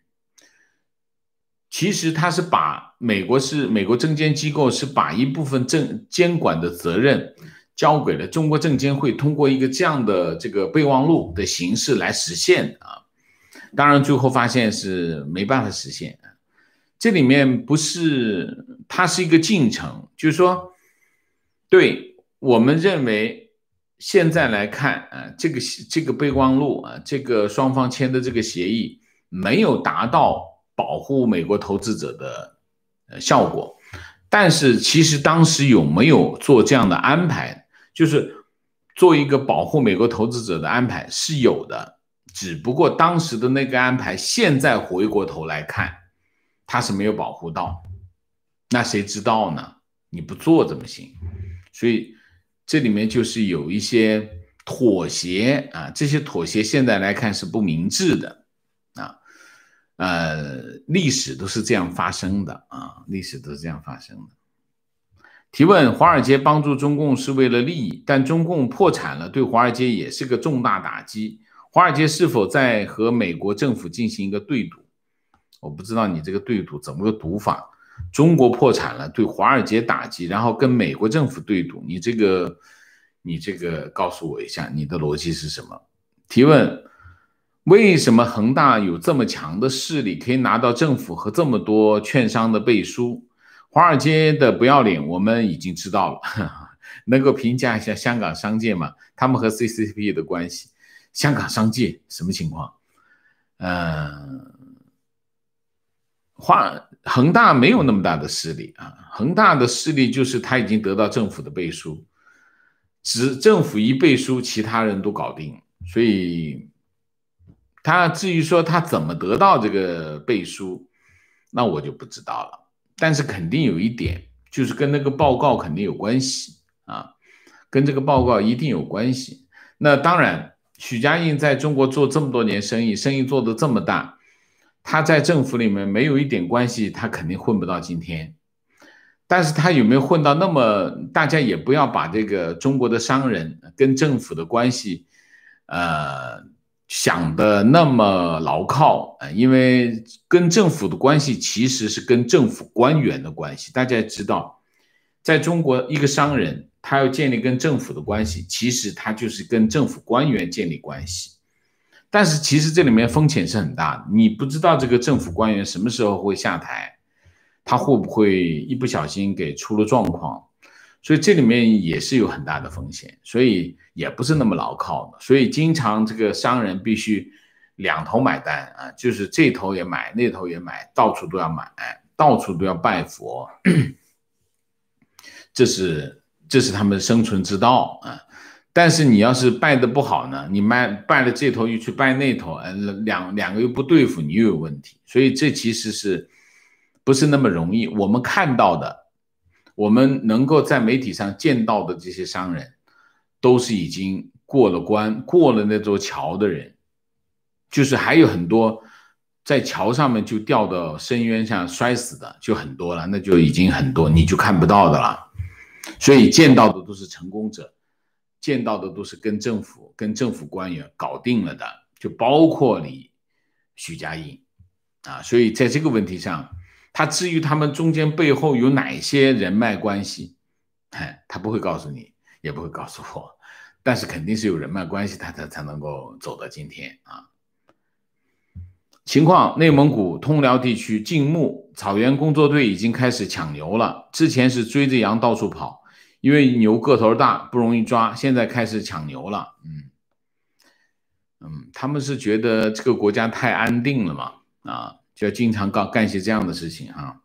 其实它是把美国是美国证监机构是把一部分证监管的责任交给了中国证监会，通过一个这样的这个备忘录的形式来实现啊。当然最后发现是没办法实现，这里面不是，它是一个进程，就是说，对我们认为现在来看啊，这个这个备忘录啊，这个双方签的这个协议没有达到保护美国投资者的效果，但是其实当时有没有做这样的安排，就是做一个保护美国投资者的安排是有的。只不过当时的那个安排，现在回过头来看，他是没有保护到，那谁知道呢？你不做怎么行？所以这里面就是有一些妥协啊，这些妥协现在来看是不明智的啊，呃，历史都是这样发生的啊，历史都是这样发生的。提问：华尔街帮助中共是为了利益，但中共破产了，对华尔街也是个重大打击。华尔街是否在和美国政府进行一个对赌？我不知道你这个对赌怎么个赌法。中国破产了，对华尔街打击，然后跟美国政府对赌，你这个，你这个告诉我一下，你的逻辑是什么？提问： 为什么恒大有这么强的势力，可以拿到政府和这么多券商的背书？华尔街的不要脸，我们已经知道了。能够评价一下香港商界吗？他们和 C C P 的关系？香港商界什么情况？呃，华恒大没有那么大的势力啊，恒大的势力就是他已经得到政府的背书，只政府一背书，其他人都搞定。所以他至于说他怎么得到这个背书，那我就不知道了。但是肯定有一点，就是跟那个报告肯定有关系啊，跟这个报告一定有关系。那当然，许家印在中国做这么多年生意，生意做得这么大，他在政府里面没有一点关系，他肯定混不到今天。但是他有没有混到那么，大家也不要把这个中国的商人跟政府的关系，呃，想的那么牢靠，因为跟政府的关系其实是跟政府官员的关系。大家知道，在中国一个商人他要建立跟政府的关系，其实他就是跟政府官员建立关系。但是其实这里面风险是很大的，你不知道这个政府官员什么时候会下台，他会不会一不小心给出了状况，所以这里面也是有很大的风险，所以也不是那么牢靠的。所以经常这个商人必须两头买单啊，就是这头也买，那头也买，到处都要买，到处都要拜佛，这是这是他们的生存之道啊。但是你要是拜的不好呢，你拜拜了这头又去拜那头，两两个又不对付，你又有问题。所以这其实是不是那么容易。我们看到的，我们能够在媒体上见到的这些商人，都是已经过了关、过了那座桥的人，就是还有很多在桥上面就掉到深渊上摔死的，就很多了，那就已经很多，你就看不到的了。所以见到的都是成功者。见到的都是跟政府、跟政府官员搞定了的，就包括你许家印啊。所以在这个问题上，他至于他们中间背后有哪些人脉关系，哎，他不会告诉你，也不会告诉我，但是肯定是有人脉关系，他才才能够走到今天啊。情况：内蒙古通辽地区静木草原工作队已经开始抢牛了，之前是追着羊到处跑。因为牛个头大不容易抓，现在开始抢牛了。嗯嗯，他们是觉得这个国家太安定了嘛，啊，就要经常干干些这样的事情啊。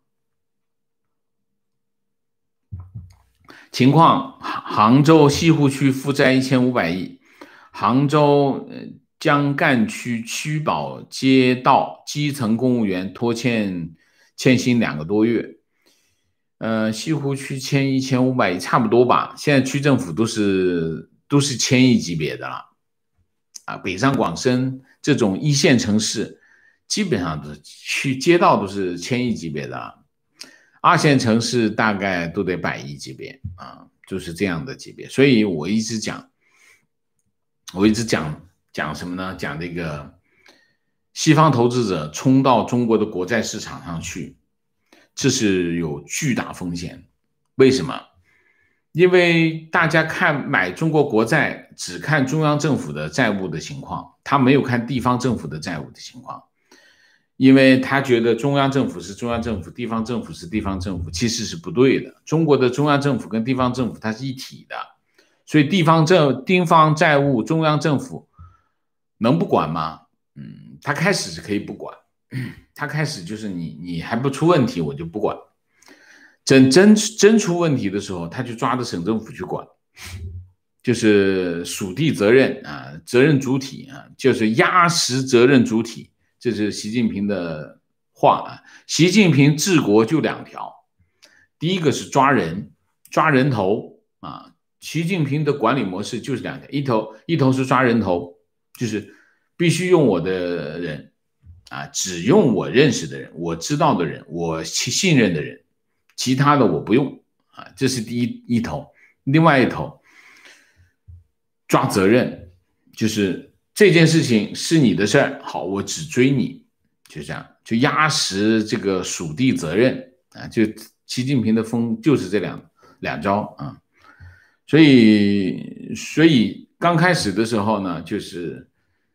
情况：杭州西湖区负债一千五百亿，杭州江干区区保街道基层公务员拖欠欠薪两个多月。呃，西湖区欠一千五百亿，差不多吧。现在区政府都是都是千亿级别的了，啊，北上广深这种一线城市，基本上都是区街道都是千亿级别的了，二线城市大概都得百亿级别啊，就是这样的级别。所以我一直讲，我一直讲讲什么呢？讲这个西方投资者冲到中国的国债市场上去。这是有巨大风险，为什么？因为大家看买中国国债，只看中央政府的债务的情况，他没有看地方政府的债务的情况，因为他觉得中央政府是中央政府，地方政府是地方政府，其实是不对的。中国的中央政府跟地方政府它是一体的，所以地方政地方债务，中央政府能不管吗？嗯，他开始是可以不管。他开始就是你你还不出问题我就不管，真真真出问题的时候他就抓着省政府去管，就是属地责任啊，责任主体啊，就是压实责任主体，这是习近平的话啊。习近平治国就两条，第一个是抓人，抓人头啊。习近平的管理模式就是两条，一头一头是抓人头，就是必须用我的人。啊，只用我认识的人，我知道的人，我信任的人，其他的我不用啊，这是第一一头。另外一头，抓责任，就是这件事情是你的事儿，好，我只追你，就这样，就压实这个属地责任啊。就习近平的风就是这两两招啊，所以所以刚开始的时候呢，就是。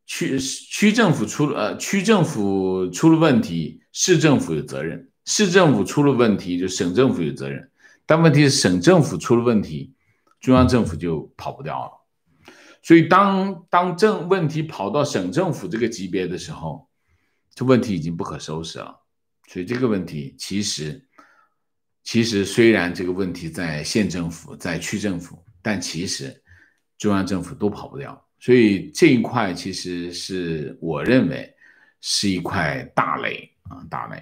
区区政府出呃区政府出了问题，市政府有责任；市政府出了问题，就省政府有责任。但问题是省政府出了问题，中央政府就跑不掉了。所以当当政问题跑到省政府这个级别的时候，这问题已经不可收拾了。所以这个问题其实其实虽然这个问题在县政府在区政府，但其实中央政府都跑不掉。所以这一块其实是我认为是一块大雷啊，大雷。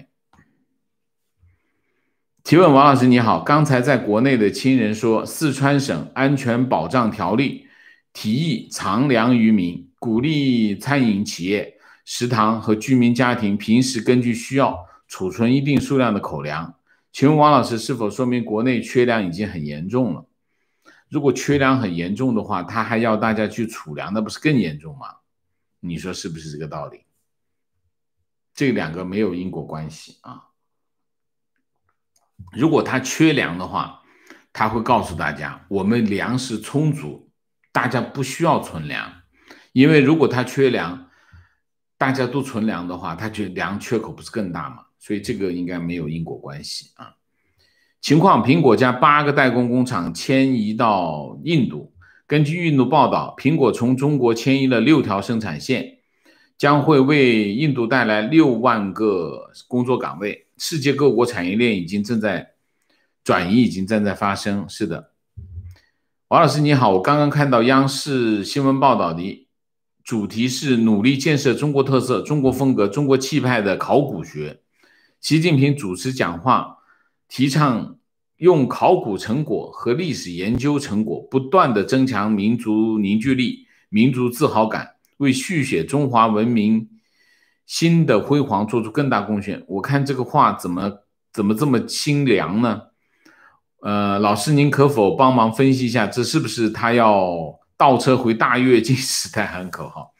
提问王老师你好，刚才在国内的亲人说，四川省安全保障条例提议藏粮于民，鼓励餐饮企业、食堂和居民家庭平时根据需要储存一定数量的口粮。请问王老师，是否说明国内缺粮已经很严重了？如果缺粮很严重的话，他还要大家去储粮，那不是更严重吗？你说是不是这个道理？这两个没有因果关系啊。如果他缺粮的话，他会告诉大家，我们粮食充足，大家不需要存粮。因为如果他缺粮，大家都存粮的话，他觉得粮缺口不是更大吗？所以这个应该没有因果关系啊。情况，苹果将八个代工工厂迁移到印度。根据印度报道，苹果从中国迁移了六条生产线，将会为印度带来六万个工作岗位。世界各国产业链已经正在转移，已经正在发生。是的，王老师你好，我刚刚看到央视新闻报道的主题是努力建设中国特色、中国风格、中国气派的考古学。习近平主持讲话，提倡用考古成果和历史研究成果不断地增强民族凝聚力、民族自豪感，为续写中华文明新的辉煌做出更大贡献。我看这个话怎么怎么这么清凉呢？呃，老师您可否帮忙分析一下，这是不是他要倒车回大跃进时代喊口号？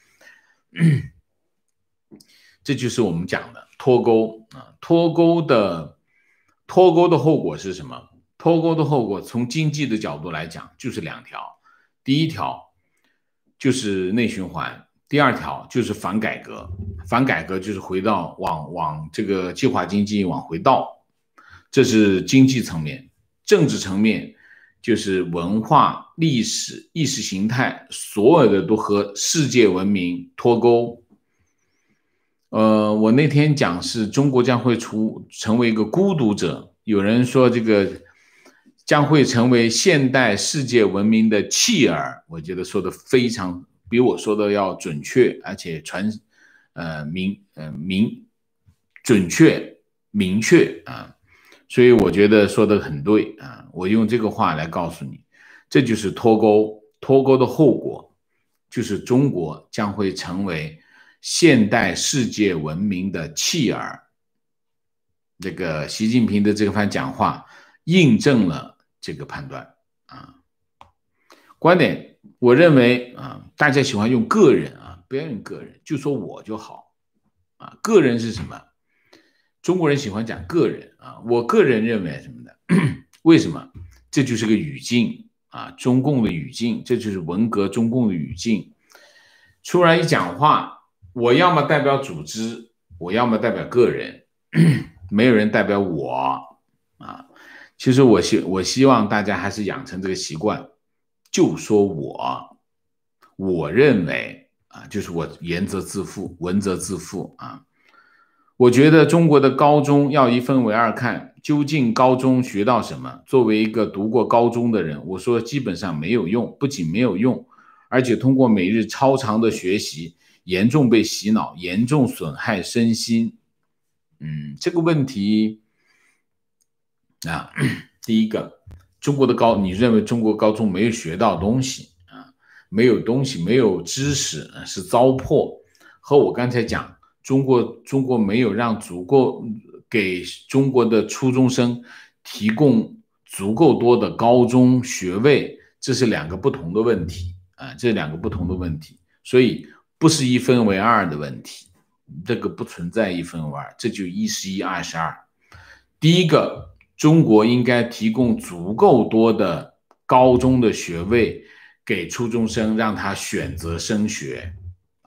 这就是我们讲的脱钩啊，脱钩的脱钩的后果是什么？脱钩的后果从经济的角度来讲就是两条，第一条就是内循环，第二条就是反改革。反改革就是回到往往这个计划经济往回倒，这是经济层面。政治层面就是文化、历史、意识形态，所有的都和世界文明脱钩。呃，我那天讲是中国将会出成为一个孤独者，有人说这个将会成为现代世界文明的弃儿，我觉得说的非常比我说的要准确，而且传呃明呃明准确明确啊，所以我觉得说的很对啊，我用这个话来告诉你，这就是脱钩，脱钩的后果就是中国将会成为现代世界文明的弃儿。这个习近平的这番讲话印证了这个判断啊。观点，我认为啊，大家喜欢用个人啊，不要用个人，就说我就好啊。个人是什么？中国人喜欢讲个人啊，我个人认为什么的？为什么？这就是个语境啊，中共的语境，这就是文革中共的语境。出来一讲话，我要么代表组织，我要么代表个人，没有人代表我啊。其实我希我希望大家还是养成这个习惯，就说我，我认为啊，就是我言则自负，文则自负啊。我觉得中国的高中要一分为二看，究竟高中学到什么？作为一个读过高中的人，我说基本上没有用，不仅没有用，而且通过每日超长的学习，严重被洗脑，严重损害身心。嗯，这个问题啊，第一个，中国的高，你认为中国高中没有学到东西啊？没有东西，没有知识，是糟粕。和我刚才讲，中国中国没有让足够给中国的初中生提供足够多的高中学位，这是两个不同的问题啊，这两个不同的问题，所以不是一分为二的问题，这个不存在一分为二，这就一是一，二是二。第一个，中国应该提供足够多的高中的学位给初中生，让他选择升学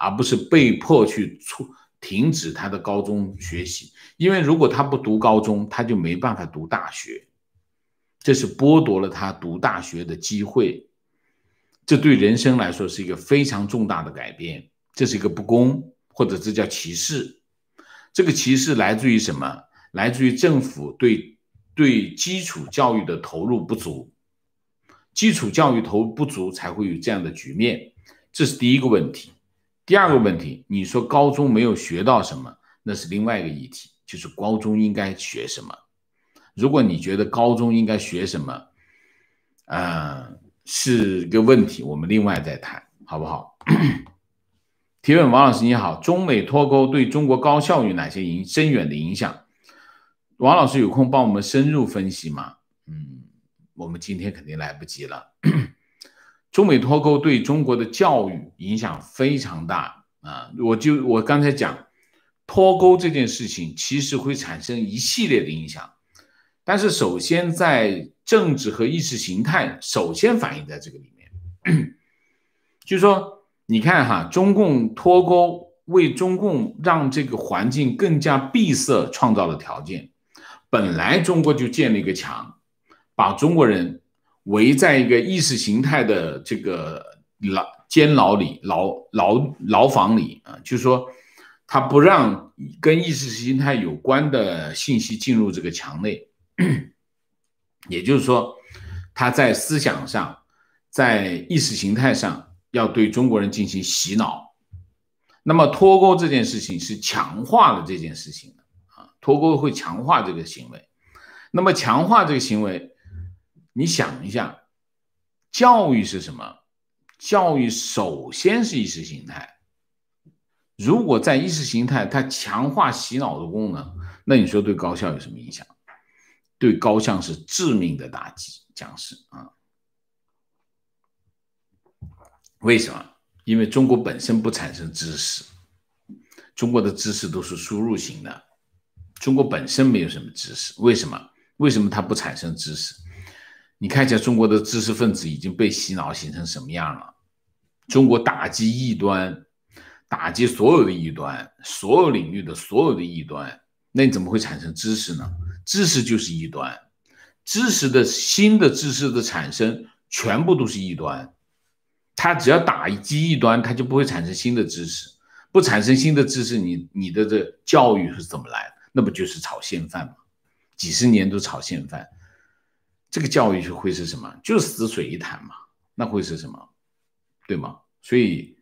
而不是被迫去出停止他的高中学习。因为如果他不读高中，他就没办法读大学，这是剥夺了他读大学的机会。这对人生来说是一个非常重大的改变，这是一个不公，或者这叫歧视。这个歧视来自于什么？来自于政府对对基础教育的投入不足，基础教育投入不足才会有这样的局面，这是第一个问题。第二个问题，你说高中没有学到什么，那是另外一个议题，就是高中应该学什么。如果你觉得高中应该学什么，呃，是个问题，我们另外再谈，好不好？提问：王老师你好，中美脱钩对中国高校有哪些影深远的影响？王老师有空帮我们深入分析吗？嗯，我们今天肯定来不及了。中美脱钩对中国的教育影响非常大啊！我就我刚才讲，脱钩这件事情其实会产生一系列的影响，但是首先在政治和意识形态首先反映在这个里面，就是说。你看哈，中共脱钩为中共让这个环境更加闭塞创造了条件。本来中国就建了一个墙，把中国人围在一个意识形态的这个牢监牢里、牢牢牢房里啊，就是说他不让跟意识形态有关的信息进入这个墙内，也就是说他在思想上、在意识形态上。要对中国人进行洗脑，那么脱钩这件事情是强化了这件事情的啊，脱钩会强化这个行为。那么强化这个行为，你想一下，教育是什么？教育首先是意识形态。如果在意识形态它强化洗脑的功能，那你说对高校有什么影响？对高校是致命的打击，将是啊。为什么？因为中国本身不产生知识，中国的知识都是输入型的，中国本身没有什么知识。为什么？为什么它不产生知识？你看一下中国的知识分子已经被洗脑形成什么样了？中国打击异端，打击所有的异端，所有领域的所有的异端，那你怎么会产生知识呢？知识就是异端，知识的新的知识的产生全部都是异端。他只要打击异端，他就不会产生新的知识，不产生新的知识，你你的这教育是怎么来的？那不就是炒现饭吗？几十年都炒现饭，这个教育就会是什么？就是死水一潭嘛，那会是什么？对吗？所以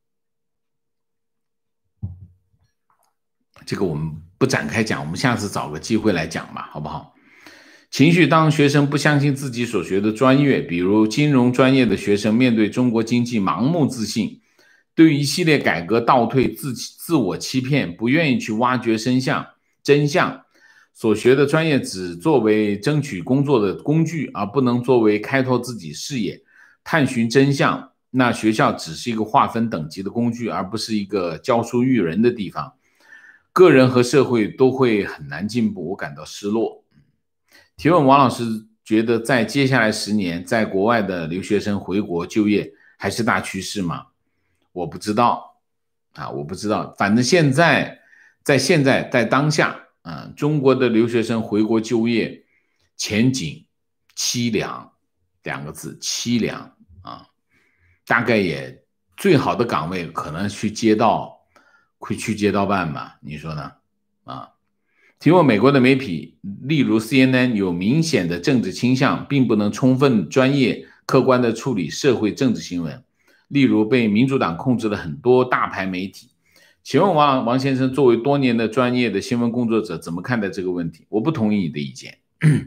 这个我们不展开讲，我们下次找个机会来讲吧，好不好？情绪：当学生不相信自己所学的专业，比如金融专业的学生面对中国经济盲目自信，对于一系列改革倒退、自自我欺骗，不愿意去挖掘真相，真相所学的专业只作为争取工作的工具，而不能作为开拓自己视野、探寻真相，那学校只是一个划分等级的工具，而不是一个教书育人的地方。个人和社会都会很难进步，我感到失落。提问：王老师觉得在接下来十年，在国外的留学生回国就业还是大趋势吗？我不知道啊，我不知道。反正现在，在现在，在当下啊，中国的留学生回国就业前景凄凉，两个字，凄凉啊。大概也最好的岗位可能去街道，会去街道办吧？你说呢？啊？提问：美国的媒体，例如 C N N， 有明显的政治倾向，并不能充分专业客观地处理社会政治新闻，例如被民主党控制了很多大牌媒体。请问王王先生作为多年的专业的新闻工作者，怎么看待这个问题？我不同意你的意见。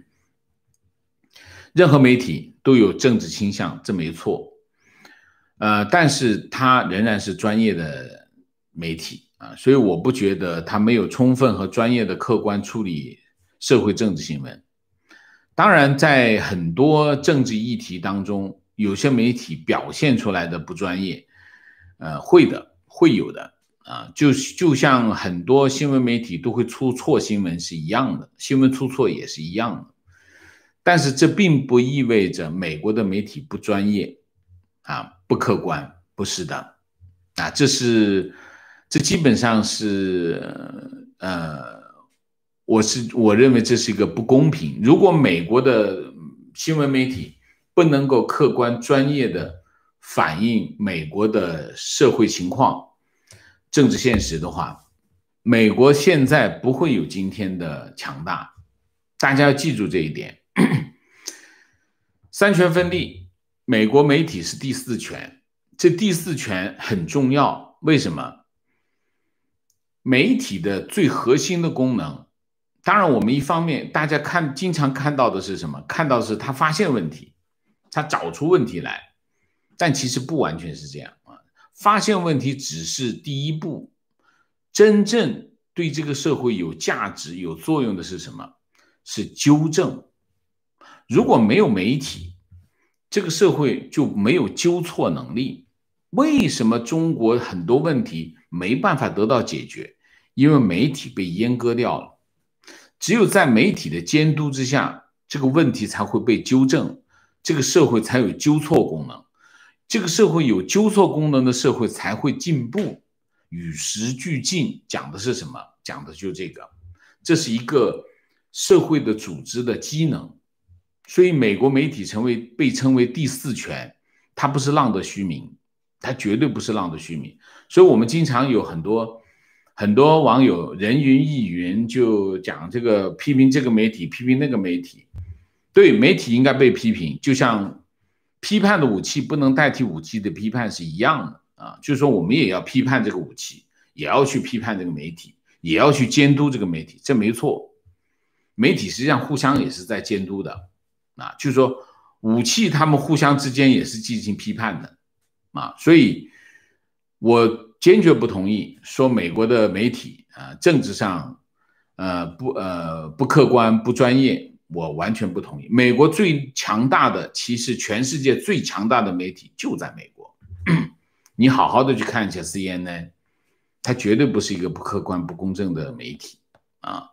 任何媒体都有政治倾向，这没错，呃，但是它仍然是专业的媒体啊，所以我不觉得他没有充分和专业的客观处理社会政治新闻。当然，在很多政治议题当中，有些媒体表现出来的不专业，呃，会的，会有的啊，就就像很多新闻媒体都会出错新闻是一样的，新闻出错也是一样的。但是这并不意味着美国的媒体不专业啊，不客观，不是的。 啊，这是这基本上是呃，我是我认为这是一个不公平。如果美国的新闻媒体不能够客观专业的反映美国的社会情况、政治现实的话，美国现在不会有今天的强大。大家要记住这一点。三权分立，美国媒体是第四权，这第四权很重要。为什么？媒体的最核心的功能，当然我们一方面大家看经常看到的是什么？看到的是他发现问题，他找出问题来，但其实不完全是这样啊。发现问题只是第一步，真正对这个社会有价值、有作用的是什么？是纠正。如果没有媒体，这个社会就没有纠错能力。为什么中国很多问题没办法得到解决？因为媒体被阉割掉了。只有在媒体的监督之下，这个问题才会被纠正，这个社会才有纠错功能。这个社会有纠错功能的社会才会进步，与时俱进。讲的是什么？讲的就是这个，这是一个社会的组织的机能。所以美国媒体成为被称为第四权，它不是浪得虚名，它绝对不是浪得虚名。所以我们经常有很多很多网友人云亦云，就讲这个批评这个媒体，批评那个媒体。对，媒体应该被批评，就像批判的武器不能代替武器的批判是一样的啊。就是说我们也要批判这个武器，也要去批判这个媒体，也要去监督这个媒体，这没错。媒体实际上互相也是在监督的。啊，就是说武器他们互相之间也是进行批判的啊，所以我坚决不同意说美国的媒体啊政治上呃不呃不客观不专业，我完全不同意。美国最强大的，其实全世界最强大的媒体就在美国，你好好的去看一下 C N N， 它绝对不是一个不客观不公正的媒体啊。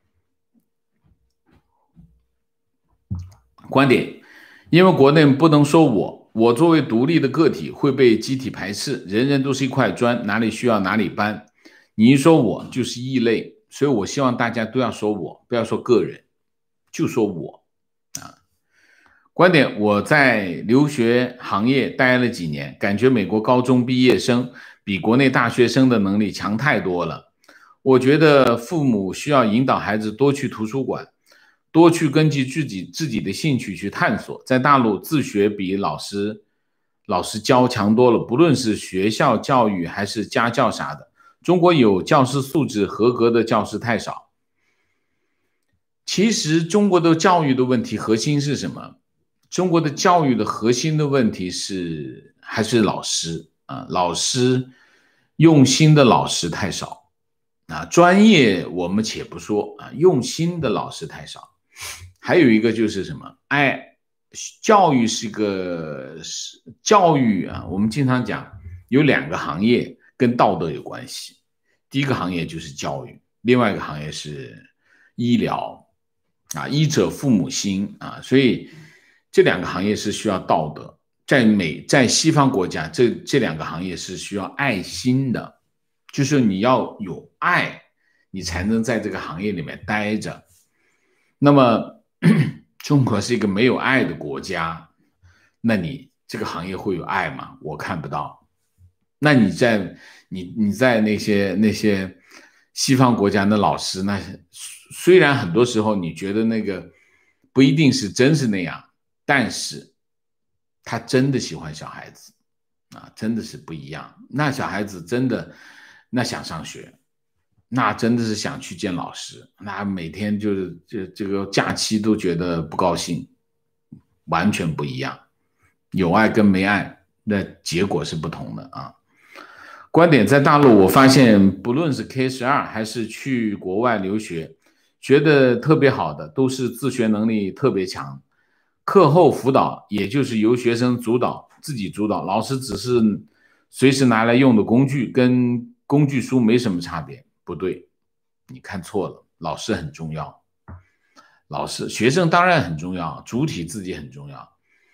观点，因为国内不能说我，我作为独立的个体会被集体排斥，人人都是一块砖，哪里需要哪里搬。你一说我就是异类，所以我希望大家都要说我，不要说个人，就说我啊。观点，我在留学行业待了几年，感觉美国高中毕业生比国内大学生的能力强太多了。我觉得父母需要引导孩子多去图书馆，多去根据自己自己的兴趣去探索。在大陆自学比老师老师教强多了，不论是学校教育还是家教啥的。中国有教师素质合格的教师太少。其实中国的教育的问题核心是什么？中国的教育的核心的问题是还是老师啊，老师用心的老师太少啊，专业我们且不说啊，用心的老师太少。还有一个就是什么？哎，教育是个教育啊，我们经常讲有两个行业跟道德有关系。第一个行业就是教育，另外一个行业是医疗啊，医者父母心啊，所以这两个行业是需要道德。在美在西方国家，这这两个行业是需要爱心的，就是你要有爱，你才能在这个行业里面待着。那么中国是一个没有爱的国家，那你这个行业会有爱吗？我看不到。那你在你你在那些那些西方国家的老师，那虽然很多时候你觉得那个不一定是真是那样，但是他真的喜欢小孩子啊，真的是不一样。那小孩子真的那想上学，那真的是想去见老师，那每天就是这这个假期都觉得不高兴，完全不一样。有爱跟没爱，那结果是不同的啊。观点，在大陆我发现，不论是 K 十二 还是去国外留学，学得特别好的都是自学能力特别强，课后辅导也就是由学生主导，自己主导，老师只是随时拿来用的工具，跟工具书没什么差别。不对，你看错了，老师很重要，老师学生当然很重要，主体自己很重要，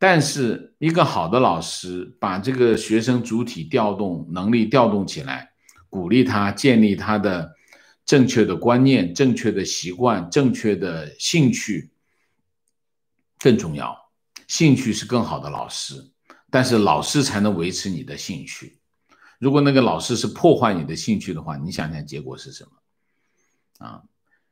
但是一个好的老师把这个学生主体调动能力调动起来，鼓励他建立他的正确的观念、正确的习惯、正确的兴趣更重要。兴趣是更好的老师，但是老师才能维持你的兴趣。如果那个老师是破坏你的兴趣的话，你想想结果是什么啊？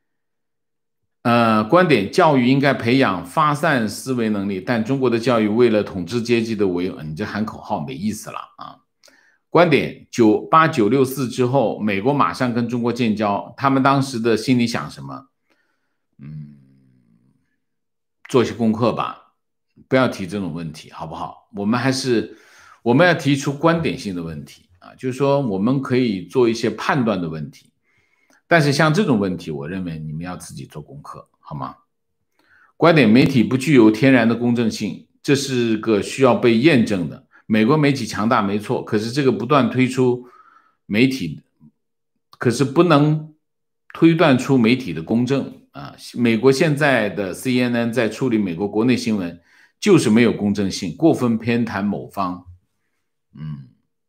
呃，观点：教育应该培养发散思维能力，但中国的教育为了统治阶级的维，你这喊口号没意思了啊！观点：九八九六四之后，美国马上跟中国建交，他们当时的心里想什么？嗯，做些功课吧，不要提这种问题，好不好？我们还是我们要提出观点性的问题啊，就是说我们可以做一些判断的问题。但是像这种问题，我认为你们要自己做功课，好吗？观点：媒体不具有天然的公正性，这是个需要被验证的。美国媒体强大没错，可是这个不断推出媒体，可是不能推断出媒体的公正啊。美国现在的 C N N 在处理美国国内新闻，就是没有公正性，过分偏袒某方，嗯。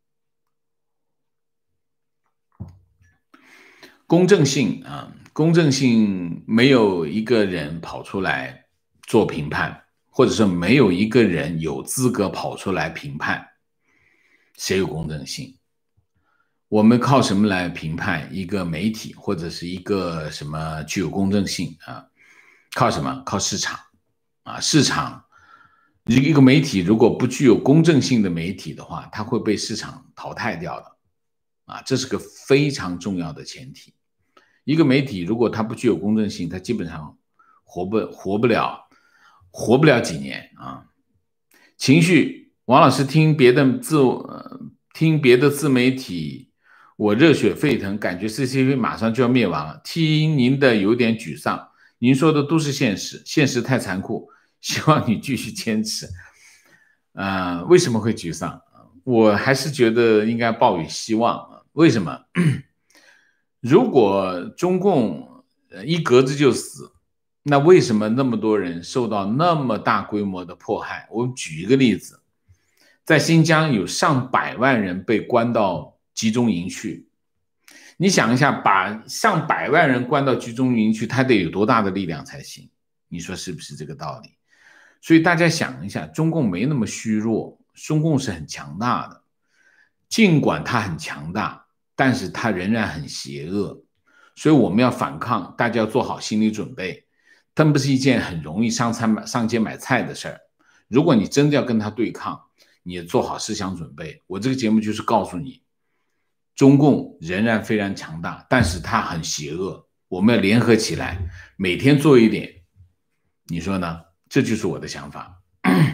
公正性啊，公正性没有一个人跑出来做评判，或者说没有一个人有资格跑出来评判谁有公正性。我们靠什么来评判一个媒体或者是一个什么具有公正性啊？靠什么？靠市场啊！市场一个媒体如果不具有公正性的媒体的话，它会被市场淘汰掉的啊！这是个非常重要的前提。一个媒体如果它不具有公正性，它基本上活不活不了，活不了几年啊。情绪，王老师听别的自、呃、听别的自媒体，我热血沸腾，感觉 C C P 马上就要灭亡了。听您的有点沮丧，您说的都是现实，现实太残酷，希望你继续坚持。呃，为什么会沮丧？我还是觉得应该抱有希望。为什么？如果中共一格子就死，那为什么那么多人受到那么大规模的迫害？我举一个例子，在新疆有上百万人被关到集中营去，你想一下，把上百万人关到集中营去，他得有多大的力量才行？你说是不是这个道理？所以大家想一下，中共没那么虚弱，中共是很强大的，尽管他很强大，但是他仍然很邪恶，所以我们要反抗，大家要做好心理准备。它不是一件很容易上餐上街买菜的事儿。如果你真的要跟他对抗，你也做好思想准备。我这个节目就是告诉你，中共仍然非常强大，但是他很邪恶，我们要联合起来，每天做一点。你说呢？这就是我的想法。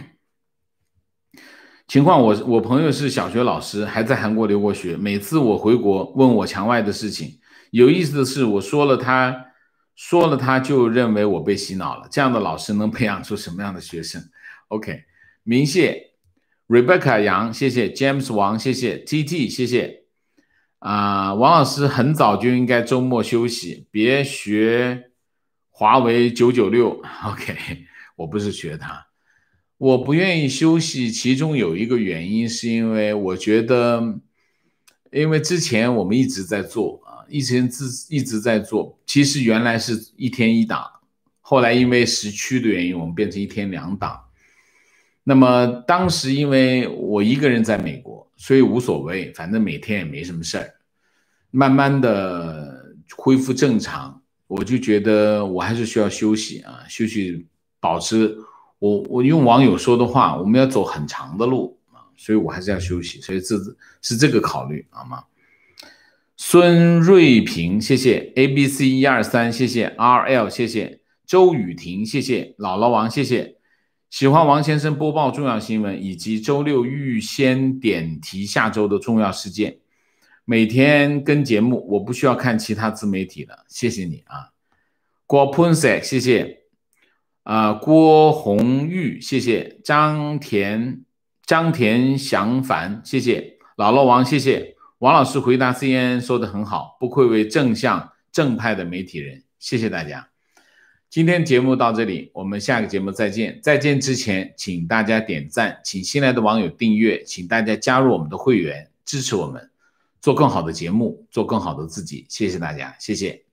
情况我我朋友是小学老师，还在韩国留过学。每次我回国问我墙外的事情，有意思的是，我说了他说了他就认为我被洗脑了。这样的老师能培养出什么样的学生 ？OK， 明谢 Rebecca 杨，谢谢 James 王，谢谢 T T， 谢谢啊、呃，王老师很早就应该周末休息，别学华为九九六。OK， 我不是学他。我不愿意休息，其中有一个原因是因为我觉得，因为之前我们一直在做啊，一直一直在做，其实原来是一天一档，后来因为时区的原因，我们变成一天两档。那么当时因为我一个人在美国，所以无所谓，反正每天也没什么事儿。慢慢的恢复正常，我就觉得我还是需要休息啊，休息保持。我我用网友说的话，我们要走很长的路啊，所以我还是要休息，所以这是这个考虑，好吗？孙瑞平，谢谢 A B C 一二三，谢谢 R L， 谢谢周雨婷，谢谢姥姥王，谢谢喜欢王先生播报重要新闻以及周六预先点题下周的重要事件，每天跟节目，我不需要看其他自媒体了，谢谢你啊，郭喷色，谢谢。啊、呃，郭红玉，谢谢张田张田祥凡，谢谢姥姥王，谢谢王老师回答 C N N 说的很好，不愧为正向正派的媒体人，谢谢大家。 今天节目到这里，我们下个节目再见。再见之前，请大家点赞，请新来的网友订阅，请大家加入我们的会员，支持我们做更好的节目，做更好的自己。谢谢大家，谢谢。